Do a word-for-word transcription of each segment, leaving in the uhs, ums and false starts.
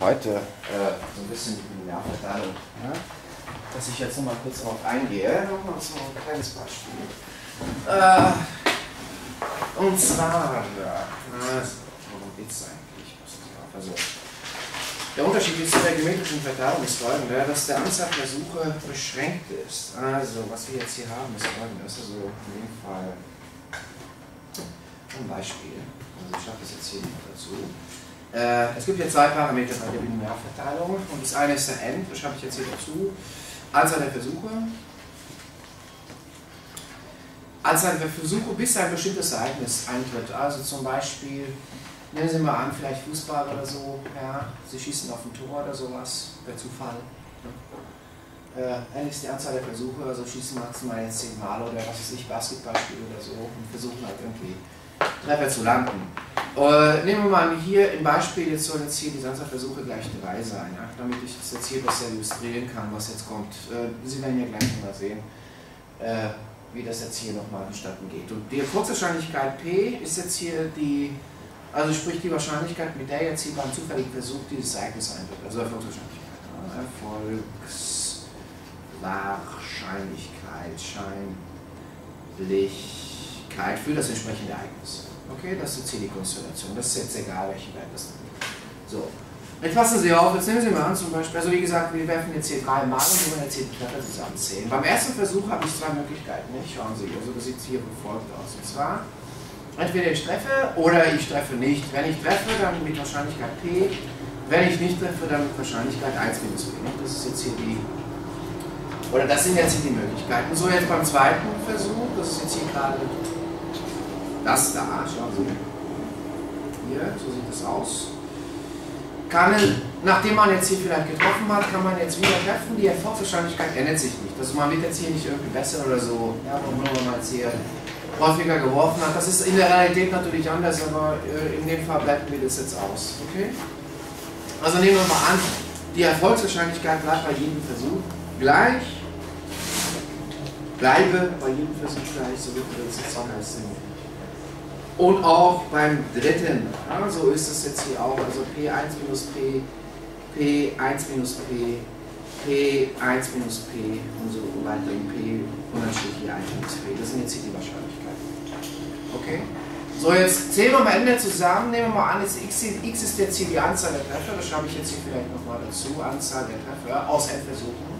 Heute äh, so ein bisschen die Linearverteilung, ja? Dass ich jetzt noch mal kurz darauf eingehe. Nochmal so ein kleines Beispiel. Äh, und zwar, ja, also, worum geht es eigentlich? Also, der Unterschied ist in der geometrischen Verteilung ist folgender, dass der Anzahl Versuche beschränkt ist. Also, was wir jetzt hier haben, ist folgendes. Also, in dem Fall ein Beispiel. Also, ich schreibe das jetzt hier noch dazu. Äh, es gibt hier zwei Parameter bei der Binärverteilung und das eine ist der N, das schreibe ich jetzt hier dazu. Anzahl der Versuche. Anzahl der Versuche, bis ein bestimmtes Ereignis eintritt. Also zum Beispiel, nehmen Sie mal an, vielleicht Fußball oder so, ja, Sie schießen auf ein Tor oder sowas, per Zufall. Äh, N ist die Anzahl der Versuche, also schießen maximal jetzt zehn Mal oder was weiß ich, Basketballspiel oder so und versuchen halt irgendwie Treffer zu landen. Äh, nehmen wir mal hier im Beispiel, jetzt soll jetzt hier die Anzahl Versuche gleich drei sein, ja, damit ich das jetzt hier besser illustrieren kann, was jetzt kommt. Äh, Sie werden ja gleich mal sehen, äh, wie das jetzt hier nochmal vonstatten geht. Und die Erfolgswahrscheinlichkeit P ist jetzt hier die, also sprich die Wahrscheinlichkeit, mit der jetzt hier beim zufälligen Versuch dieses Ereignis eintritt. Also Erfolgswahrscheinlichkeit. Ja, Erfolgswahrscheinlichkeit, Scheinlichkeit für das entsprechende Ereignis. Okay, das ist jetzt hier die Konstellation. Das ist jetzt egal, welchen Wert das nimmt. So. Jetzt passen Sie auf, jetzt nehmen Sie mal an, zum Beispiel, also wie gesagt, wir werfen jetzt hier drei Mal und wir wollen jetzt hier die Treffer zusammenzählen. Beim ersten Versuch habe ich zwei Möglichkeiten, nicht? Schauen Sie, also das sieht hier wie folgt aus. Und zwar, entweder ich treffe oder ich treffe nicht. Wenn ich treffe, dann mit Wahrscheinlichkeit P. Wenn ich nicht treffe, dann mit Wahrscheinlichkeit eins minus P. Das ist jetzt hier die, oder das sind jetzt hier die Möglichkeiten. So, jetzt beim zweiten Versuch, das ist jetzt hier gerade das da, schauen Sie. Hier, so sieht das aus. Kann, nachdem man jetzt hier vielleicht getroffen hat, kann man jetzt wieder treffen. Die Erfolgswahrscheinlichkeit ändert sich nicht. Also man wird jetzt hier nicht irgendwie besser oder so, ja, nur wenn man jetzt hier häufiger geworfen hat. Das ist in der Realität natürlich anders, aber in dem Fall blenden wir das jetzt aus. Okay? Also nehmen wir mal an, die Erfolgswahrscheinlichkeit bleibt bei jedem Versuch gleich. Bleibe bei jedem Versuch gleich, so wird das jetzt auch heißen. Und auch beim dritten, ja, so ist es jetzt hier auch, also P eins minus P, P eins minus P, P eins minus P und so weiter in P und dann steht hier eins minus P. Das sind jetzt hier die Wahrscheinlichkeiten. Okay? So, jetzt zählen wir am Ende zusammen, nehmen wir mal an, jetzt X, X ist jetzt hier die Anzahl der Treffer, das schreibe ich jetzt hier vielleicht nochmal dazu, Anzahl der Treffer aus N Versuchen.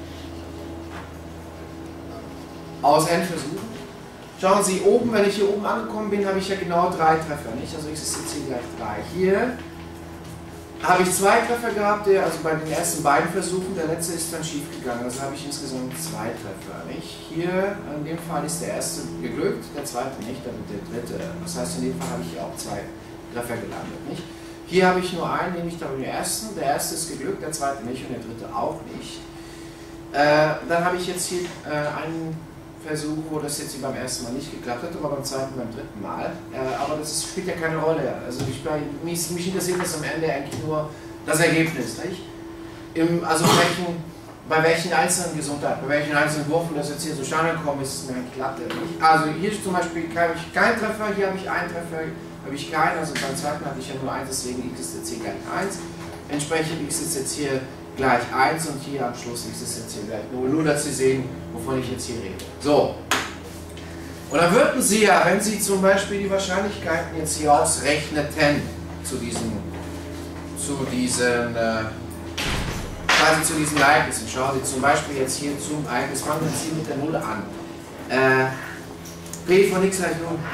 Aus N Versuchen. Schauen Sie, oben, wenn ich hier oben angekommen bin, habe ich ja genau drei Treffer, nicht? Also X ist jetzt hier gleich drei. Hier habe ich zwei Treffer gehabt, der, also bei den ersten beiden Versuchen, der letzte ist dann schief gegangen, also habe ich insgesamt zwei Treffer, nicht? Hier, in dem Fall ist der erste geglückt, der zweite nicht, dann der dritte. Das heißt, in dem Fall habe ich hier auch zwei Treffer gelandet, nicht? Hier habe ich nur einen, nämlich den ersten, der erste ist geglückt, der zweite nicht und der dritte auch nicht. Äh, dann habe ich jetzt hier äh, einen Versuch, wo das jetzt beim ersten Mal nicht geklappt hat, aber beim zweiten, beim dritten Mal. Äh, aber das spielt ja keine Rolle. Also ich, mich, mich interessiert das am Ende eigentlich nur das Ergebnis. Nicht? Im, also welchen, bei welchen einzelnen Gesundheit, bei welchen einzelnen Wurfen das jetzt hier zustande gekommen ist, ist mir eigentlich Klappe. Nicht? Also hier zum Beispiel habe ich keinen Treffer, hier habe ich einen Treffer, habe ich keinen, also beim zweiten hatte ich ja nur eins, deswegen X ist jetzt hier gleich eins. Entsprechend X ist jetzt hier gleich eins und hier am Schluss ist es jetzt hier gleich null. Nur, dass Sie sehen, wovon ich jetzt hier rede. So. Und dann würden Sie ja, wenn Sie zum Beispiel die Wahrscheinlichkeiten jetzt hier ausrechneten, zu diesen, zu diesen, äh, quasi zu diesen Ereignissen, schauen Sie zum Beispiel jetzt hier zum Ereignis, fangen wir jetzt hier mit der Null an. Äh, P von x gleich null.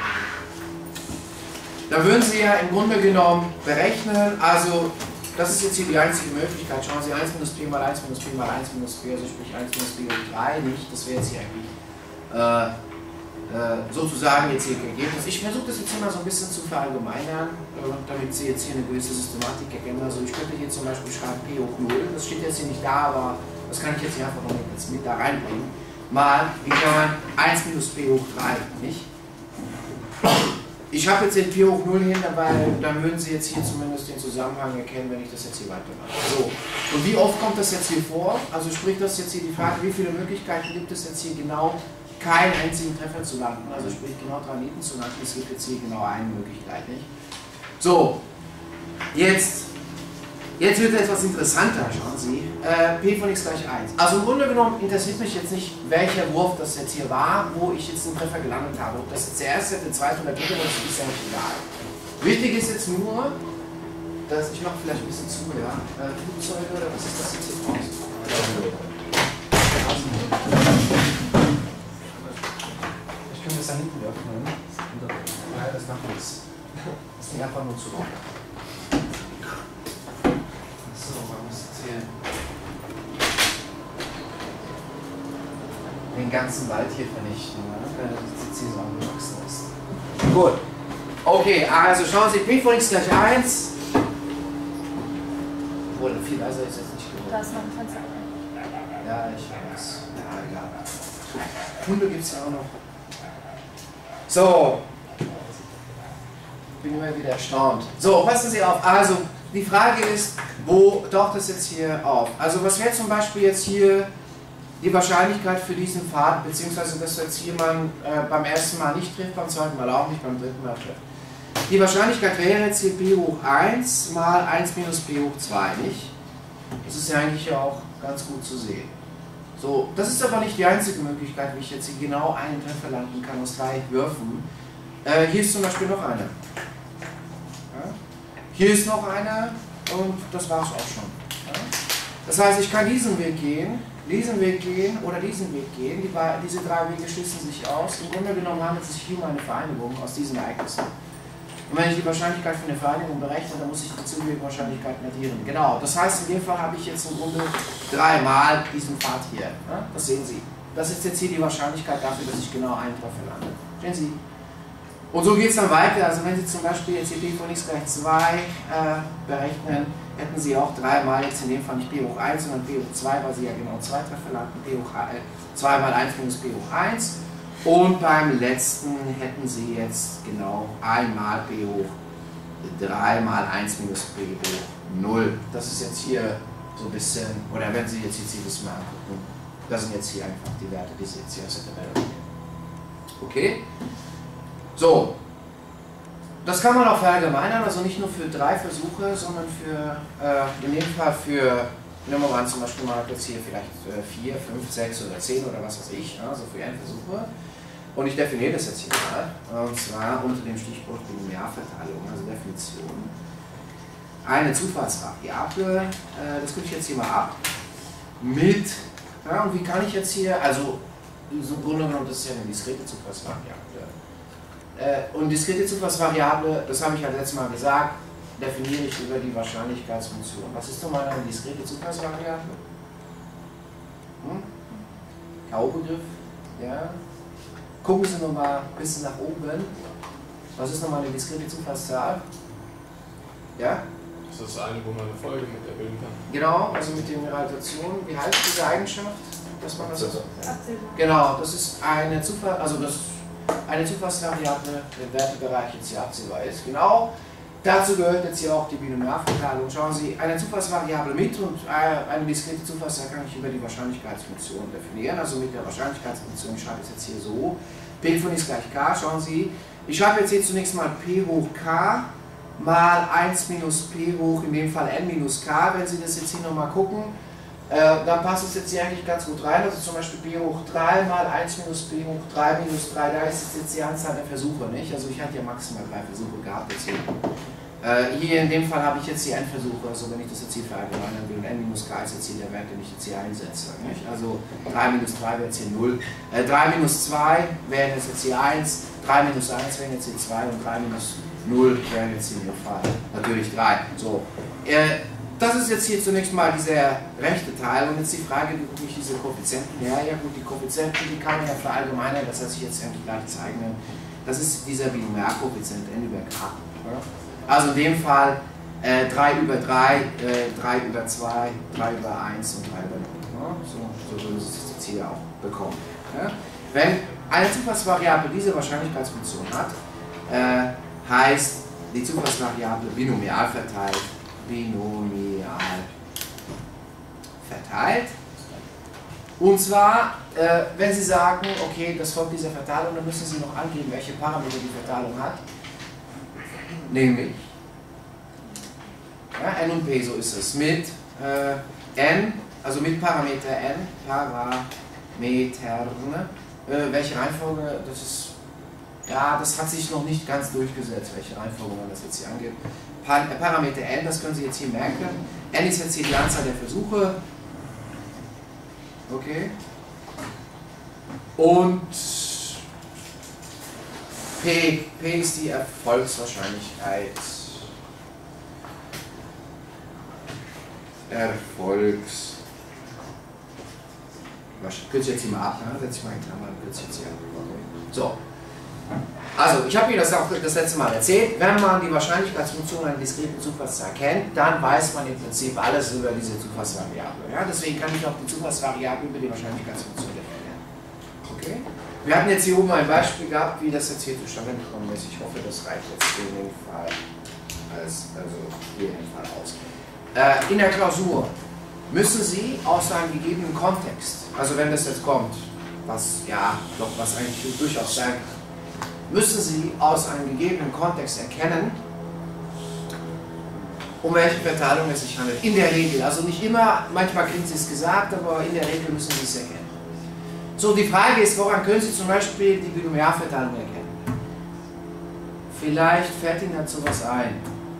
Da würden Sie ja im Grunde genommen berechnen, also das ist jetzt hier die einzige Möglichkeit. Schauen Sie, eins minus P mal eins minus P mal eins minus P, also sprich eins minus P und drei nicht. Das wäre jetzt hier eigentlich äh, äh, sozusagen jetzt hier Ergebnis. Ich versuche das jetzt immer so ein bisschen zu verallgemeinern, äh, damit Sie jetzt hier eine gewisse Systematik erkennen. Also ich könnte hier zum Beispiel schreiben P hoch null, das steht jetzt hier nicht da, aber das kann ich jetzt hier einfach noch jetzt mit da reinbringen. Mal, wie kann man eins minus P hoch drei, nicht? Ich habe jetzt den P hoch null hin, weil dann würden Sie jetzt hier zumindest den Zusammenhang erkennen, wenn ich das jetzt hier weitermache. So. Und wie oft kommt das jetzt hier vor? Also sprich das jetzt hier die Frage, wie viele Möglichkeiten gibt es jetzt hier genau keinen einzigen Treffer zu landen? Also sprich genau drei Nieten zu landen, es gibt jetzt hier genau eine Möglichkeit, nicht? So, jetzt Jetzt wird es etwas interessanter, schauen Sie. Äh, P von x gleich eins. Also im Grunde genommen interessiert mich jetzt nicht, welcher Wurf das jetzt hier war, wo ich jetzt einen Treffer gelandet habe. Ob das jetzt der erste, der zweite oder der dritte, das ist ja nicht egal. Wichtig ist jetzt nur, dass ich mache vielleicht ein bisschen zu, ja. Äh, Flugzeuge oder was ist das jetzt hier draußen? Ich könnte das da hinten öffnen. Ja, das macht nichts. Das ist nicht einfach nur zu locker. So, man muss jetzt hier den ganzen Wald hier vernichten, ne? Weil das jetzt hier so angewachsen ist. Gut. Okay, also schauen Sie, P von x gleich eins. Obwohl, viel leiser ist jetzt nicht genug. Da ist noch ein Fenster. Ja, ich weiß. Ja, egal. Hunde gibt es ja auch noch. So. Bin immer wieder erstaunt. So, passen Sie auf. Also, die Frage ist, wo taucht das jetzt hier auf? Also, was wäre zum Beispiel jetzt hier die Wahrscheinlichkeit für diesen Pfad, beziehungsweise dass du jetzt hier mal äh, beim ersten Mal nicht trifft, beim zweiten Mal auch nicht, beim dritten Mal trifft? Die Wahrscheinlichkeit wäre jetzt hier p hoch eins mal eins minus p hoch zwei, nicht? Das ist ja eigentlich ja auch ganz gut zu sehen. So, das ist aber nicht die einzige Möglichkeit, wie ich jetzt hier genau einen Treffer landen kann aus drei Würfen. Äh, hier ist zum Beispiel noch eine. Ja? Hier ist noch eine und das war es auch schon. Ja? Das heißt, ich kann diesen Weg gehen, diesen Weg gehen oder diesen Weg gehen. Die, diese drei Wege schließen sich aus. Im Grunde genommen handelt es sich hier um eine Vereinigung aus diesen Ereignissen. Und wenn ich die Wahrscheinlichkeit für eine Vereinigung berechne, dann muss ich die zugehörigen Wahrscheinlichkeiten addieren. Genau, das heißt, in dem Fall habe ich jetzt im Grunde dreimal diesen Pfad hier. Ja? Das sehen Sie. Das ist jetzt hier die Wahrscheinlichkeit dafür, dass ich genau einen Treffer lande. Sehen Sie? Und so geht es dann weiter. Also wenn Sie zum Beispiel jetzt hier P von x gleich zwei äh, berechnen, hätten Sie auch dreimal jetzt in dem Fall nicht P hoch eins, sondern P hoch zwei, weil Sie ja genau zwei Treffer landen. P hoch zwei mal eins minus P hoch eins. Und beim letzten hätten Sie jetzt genau einmal P hoch drei mal eins minus P hoch null. Das ist jetzt hier so ein bisschen, oder wenn Sie jetzt hier das mal angucken, das sind jetzt hier einfach die Werte, die Sie jetzt hier aus der Tabelle sehen. Okay? So. Das kann man auch verallgemeinern, also nicht nur für drei Versuche, sondern für, äh, in dem Fall für, nehmen wir mal an, zum Beispiel mal jetzt hier vielleicht äh, vier, fünf, sechs oder zehn oder was weiß ich, also für einen Versuche. Und ich definiere das jetzt hier mal, und zwar unter dem Stichwort Binomialverteilung, also Definition. Eine Zufallsvariable, äh, das gucke ich jetzt hier mal ab, mit, ja, und wie kann ich jetzt hier, also so im Grunde genommen, das ist ja eine diskrete Zufallsvariable. Äh, und diskrete Zufallsvariable, das habe ich ja letztes Mal gesagt, definiere ich über die Wahrscheinlichkeitsfunktion. Was ist nochmal eine diskrete Zufallsvariable? Hm? K O-Begriff, ja. Gucken Sie nochmal ein bisschen nach oben. Was ist nochmal eine diskrete Zufallszahl? Ja? Das ist eine, wo man eine Folge mit erbilden kann. Genau, also mit den Relationen. Wie heißt diese Eigenschaft? Dass man das Abzählbar. Genau, das ist eine Zufall, also das eine Zufallsvariable, der Wertebereich jetzt hier absehbar ist. Genau. Dazu gehört jetzt hier auch die Binomialverteilung. Schauen Sie, eine Zufallsvariable mit und eine diskrete Zufallszahl kann ich über die Wahrscheinlichkeitsfunktion definieren. Also mit der Wahrscheinlichkeitsfunktion, ich schreibe es jetzt hier so, P von x gleich k, schauen Sie, ich schreibe jetzt hier zunächst mal P hoch k mal eins minus P hoch, in dem Fall n minus k, wenn Sie das jetzt hier nochmal gucken, äh, dann passt es jetzt hier eigentlich ganz gut rein, also zum Beispiel P hoch drei mal eins minus P hoch drei minus drei, da ist jetzt die Anzahl der Versuche, nicht? Also ich hatte ja maximal drei Versuche gehabt jetzt hier. Äh, hier in dem Fall habe ich jetzt hier einen Versuch, also wenn ich das jetzt hier verallgemeinern will, und n minus k ist jetzt hier der Wert, den ich jetzt hier einsetze. Nicht? Also drei minus drei wäre jetzt hier null, äh, drei minus zwei wäre jetzt hier eins, drei minus eins wären jetzt hier zwei und drei minus null wären jetzt hier in dem Fall natürlich drei. So. Äh, das ist jetzt hier zunächst mal dieser rechte Teil und jetzt die Frage, wie gucke ich diese Koeffizienten her? Ja gut, die Koeffizienten, die kann man ja verallgemeinern, das heißt ich jetzt eigentlich gleich zeigen. Das ist dieser Binomialkoeffizient n über k. Ja? Also in dem Fall äh, drei über drei, äh, drei über zwei, drei über eins und drei über null. Ja? So, so würden Sie es jetzt hier auch bekommen. Ja? Wenn eine Zufallsvariable diese Wahrscheinlichkeitsfunktion hat, äh, heißt die Zufallsvariable binomial verteilt, binomial verteilt. Und zwar, äh, wenn Sie sagen, okay, das folgt dieser Verteilung, dann müssen Sie noch angeben, welche Parameter die Verteilung hat. Nämlich Ja, n und p, so ist es. Mit äh, n, also mit Parameter n, Parametern, äh, welche Reihenfolge, das ist, ja, das hat sich noch nicht ganz durchgesetzt, welche Reihenfolge man das jetzt hier angibt. Pa Parameter n, das können Sie jetzt hier merken. N ist jetzt hier die Anzahl der Versuche. Okay. Und P, P ist die Erfolgswahrscheinlichkeit. Erfolgs. Ich kürze jetzt hier mal ab, ne? Setze ich mal in Klammern, kürze jetzt hier ab. Okay. So. Also, ich habe Ihnen das auch das letzte Mal erzählt. Wenn man die Wahrscheinlichkeitsfunktion einer diskreten Zufallszahl kennt, dann weiß man im Prinzip alles über diese Zufallsvariable. Ja? Deswegen kann ich auch die Zufallsvariable über die Wahrscheinlichkeitsfunktion definieren. Okay? Wir hatten jetzt hier oben ein Beispiel gehabt, wie das jetzt hier zustande gekommen ist. Ich hoffe, das reicht jetzt in dem Fall als, also hier in dem Fall aus. Äh, in der Klausur müssen Sie aus einem gegebenen Kontext, also wenn das jetzt kommt, was ja doch was eigentlich durchaus sein kann, müssen Sie aus einem gegebenen Kontext erkennen, um welche Verteilung es sich handelt. In der Regel, also nicht immer, manchmal kriegen Sie es gesagt, aber in der Regel müssen Sie es erkennen. So, die Frage ist, woran können Sie zum Beispiel die Binomialverteilung erkennen? Vielleicht fällt Ihnen dazu was ein.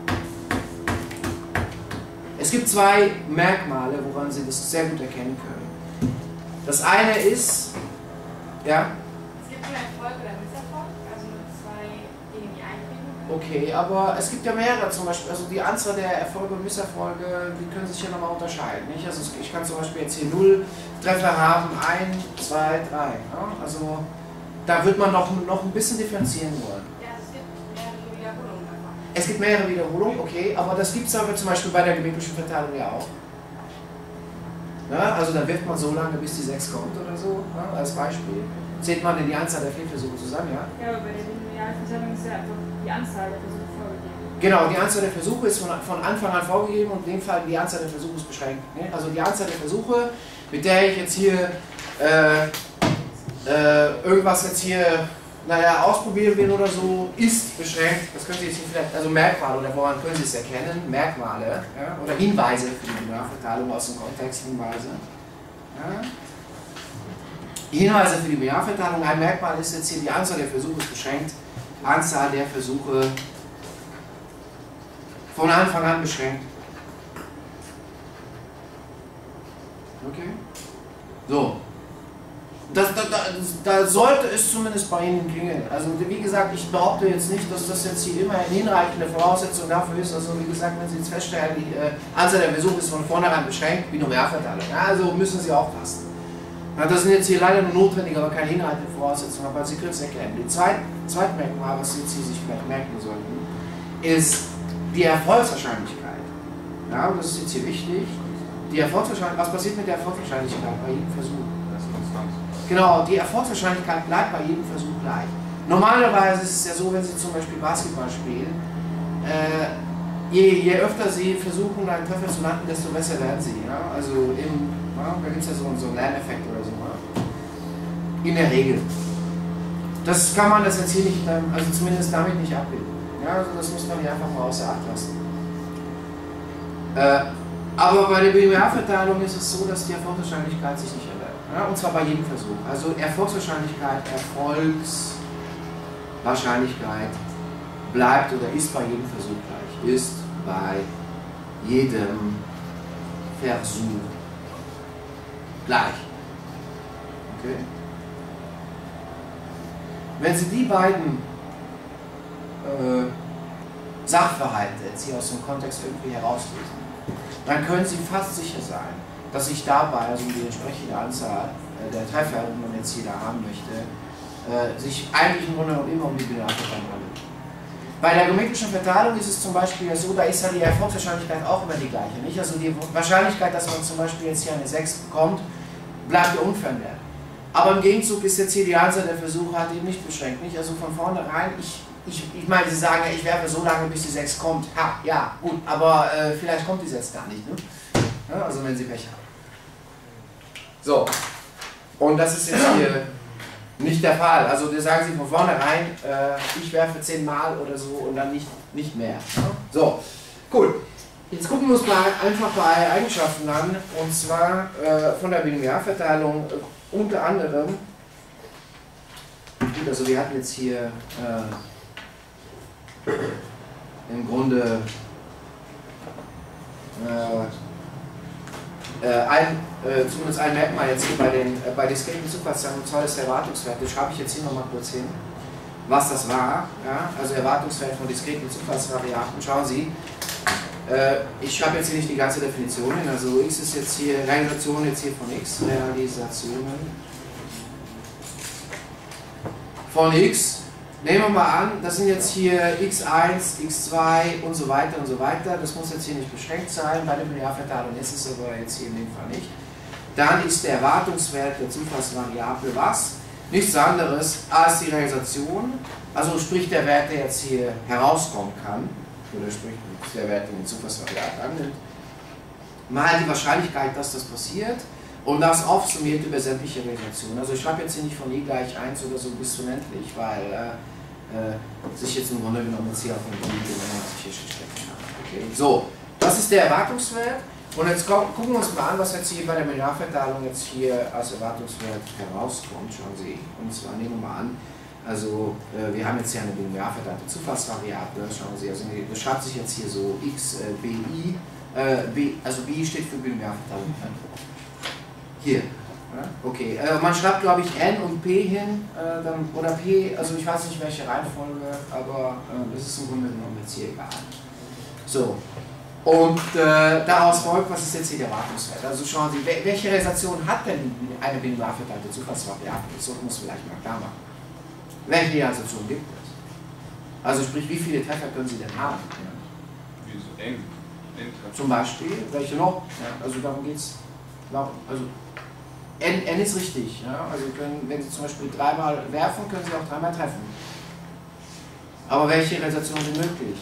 Es gibt zwei Merkmale, woran Sie das sehr gut erkennen können. Das eine ist, ja? Es gibt nur Erfolg oder Misserfolg, also nur zwei Dinge, die eintreten. Okay, aber es gibt ja mehrere zum Beispiel, also die Anzahl der Erfolge und Misserfolge, die können sich ja nochmal unterscheiden. Nicht? Also ich kann zum Beispiel jetzt hier null Treffer haben, eins, zwei, drei. Ja? Also da wird man noch, noch ein bisschen differenzieren wollen. Ja, es gibt mehrere Wiederholungen davon. Es gibt mehrere Wiederholungen, okay, aber das gibt es aber zum Beispiel bei der geometrischen Verteilung ja auch. Ja, also da wirft man so lange, bis die sechs kommt oder so, ja, als Beispiel. Zählt man denn die Anzahl der Fehlversuche zusammen, ja? Ja, aber bei der Binomialverteilung ist ja einfach die Anzahl der Versuche vorgegeben. Genau, die Anzahl der Versuche ist von, von Anfang an vorgegeben und in dem Fall die Anzahl der Versuche ist beschränkt. Ne? Also die Anzahl der Versuche, mit der ich jetzt hier äh, äh, irgendwas jetzt hier, naja, ausprobieren will oder so, ist beschränkt. Das können Sie jetzt hier vielleicht, also Merkmale, oder woran können Sie es erkennen? Merkmale, ja? Oder Hinweise für die Binomialverteilung aus dem Kontext, Hinweise. Ja? Die Hinweise für die Binomialverteilung, ein Merkmal ist jetzt hier, die Anzahl der Versuche ist beschränkt. Anzahl der Versuche von Anfang an beschränkt. Okay? So. Das, da, da, da sollte es zumindest bei Ihnen klingeln. Also wie gesagt, ich behaupte jetzt nicht, dass das jetzt hier immer eine hinreichende Voraussetzung dafür ist. Also wie gesagt, wenn Sie jetzt feststellen, die äh, Anzahl der Versuche ist von vornherein beschränkt, Binomialverteilung. Ja, also müssen Sie aufpassen. Ja, das sind jetzt hier leider nur notwendige, aber keine hinreichende Voraussetzungen, aber Sie können es erkennen. Die zweite, zweite Merkmal, was Sie jetzt hier sich vielleicht merken sollten, ist die Erfolgswahrscheinlichkeit. Ja, und das ist jetzt hier wichtig. Die Erfolgswahrscheinlichkeit, was passiert mit der Erfolgswahrscheinlichkeit bei jedem Versuch? Genau, die Erfolgswahrscheinlichkeit bleibt bei jedem Versuch gleich. Normalerweise ist es ja so, wenn Sie zum Beispiel Basketball spielen, äh, je, je öfter Sie versuchen, einen Treffer zu landen, desto besser werden Sie. Ja? Also im, ja, da gibt es ja so, so einen Lerneffekt oder so. Ja? In der Regel. Das kann man das jetzt hier nicht, also zumindest damit nicht abbilden. Ja? Also das muss man hier einfach mal außer Acht lassen. Äh, aber bei der Binomialverteilung ist es so, dass die Erfolgswahrscheinlichkeit sich nicht ändert. Ja, und zwar bei jedem Versuch. Also Erfolgswahrscheinlichkeit, Erfolgswahrscheinlichkeit bleibt oder ist bei jedem Versuch gleich. Ist bei jedem Versuch gleich. Okay? Wenn Sie die beiden äh, Sachverhalte jetzt hier aus dem Kontext irgendwie herauslesen, dann können Sie fast sicher sein, dass sich dabei, also die entsprechende Anzahl äh, der Treffer, die man jetzt hier da haben möchte, äh, sich eigentlich im Grunde genommen immer um die Binomialverteilung handelt. Bei der geometrischen Verteilung ist es zum Beispiel ja so, da ist ja die Erfolgswahrscheinlichkeit auch immer die gleiche. Nicht? Also die Wahrscheinlichkeit, dass man zum Beispiel jetzt hier eine sechs bekommt, bleibt ja unverändert. Aber im Gegenzug ist jetzt hier die Anzahl der Versuche halt eben nicht beschränkt. Nicht? Also von vornherein, ich, ich, ich meine, Sie sagen ja, ich werfe so lange, bis die sechs kommt. Ha, ja, gut, aber äh, vielleicht kommt die sechs gar nicht. Ne? Ja, also wenn Sie Pech haben. So, und das ist jetzt hier nicht der Fall. Also da sagen Sie von vornherein, äh, ich werfe zehnmal oder so und dann nicht, nicht mehr. So, cool. Jetzt gucken wir uns mal einfach bei Eigenschaften an, und zwar äh, von der Binomialverteilung äh, unter anderem. Gut, also wir hatten jetzt hier äh, im Grunde äh, äh, ein, äh, zumindest ein Merkmal jetzt hier bei den äh, bei diskreten Zufallszahlen, und zwar ist der Erwartungswert. Das schreibe ich jetzt hier nochmal kurz hin, was das war. Ja? Also Erwartungswert von diskreten Zufallsvariablen. Schauen Sie, äh, ich schreibe jetzt hier nicht die ganze Definition hin, also x ist jetzt hier, Realisation jetzt hier von x, Realisationen von x. Nehmen wir mal an, das sind jetzt hier x eins, x zwei und so weiter und so weiter. Das muss jetzt hier nicht beschränkt sein, bei der Binomialverteilung ist es aber jetzt hier in dem Fall nicht. Dann ist der Erwartungswert der Zufallsvariable was? Nichts anderes als die Realisation, also sprich der Wert, der jetzt hier herauskommen kann, oder sprich der Wert, den die Zufallsvariable annimmt, mal die Wahrscheinlichkeit, dass das passiert. Und das aufsummiert über sämtliche Realisationen. Also ich schreibe jetzt hier nicht von e gleich eins oder so bis zu unendlich, weil äh, äh, sich jetzt im Grunde genommen jetzt hier auf den Grund hier stecken kann. Okay. So, das ist der Erwartungswert. Und jetzt gucken wir uns mal an, was jetzt hier bei der Binomialverteilung jetzt hier als Erwartungswert herauskommt. Schauen Sie. Und zwar nehmen wir mal an, also äh, wir haben jetzt hier eine binomialverteilte Zufallsvariable. Schauen Sie, also das schreibt sich jetzt hier so x, äh, bi, äh, b, also b steht für Binomialverteilung. Hier. Okay, äh, man schreibt glaube ich N und P hin, äh, dann, oder P, also ich weiß nicht welche Reihenfolge, aber äh, das ist im Grunde genommen jetzt hier egal. So, und äh, daraus folgt, was ist jetzt hier der Erwartungswert? Also schauen Sie, welche Realisation hat denn eine binomialverteilte Zufallsvariable? Das sollten wir uns vielleicht mal klar machen. Welche Realisation gibt es? Also sprich, wie viele Treffer können Sie denn haben? Ja. Wie so eng? Zum Beispiel, welche noch? Ja, also darum geht es. Also, N, N ist richtig. Ja? Also können, wenn Sie zum Beispiel dreimal werfen, können Sie auch dreimal treffen. Aber welche Realisationen sind möglich?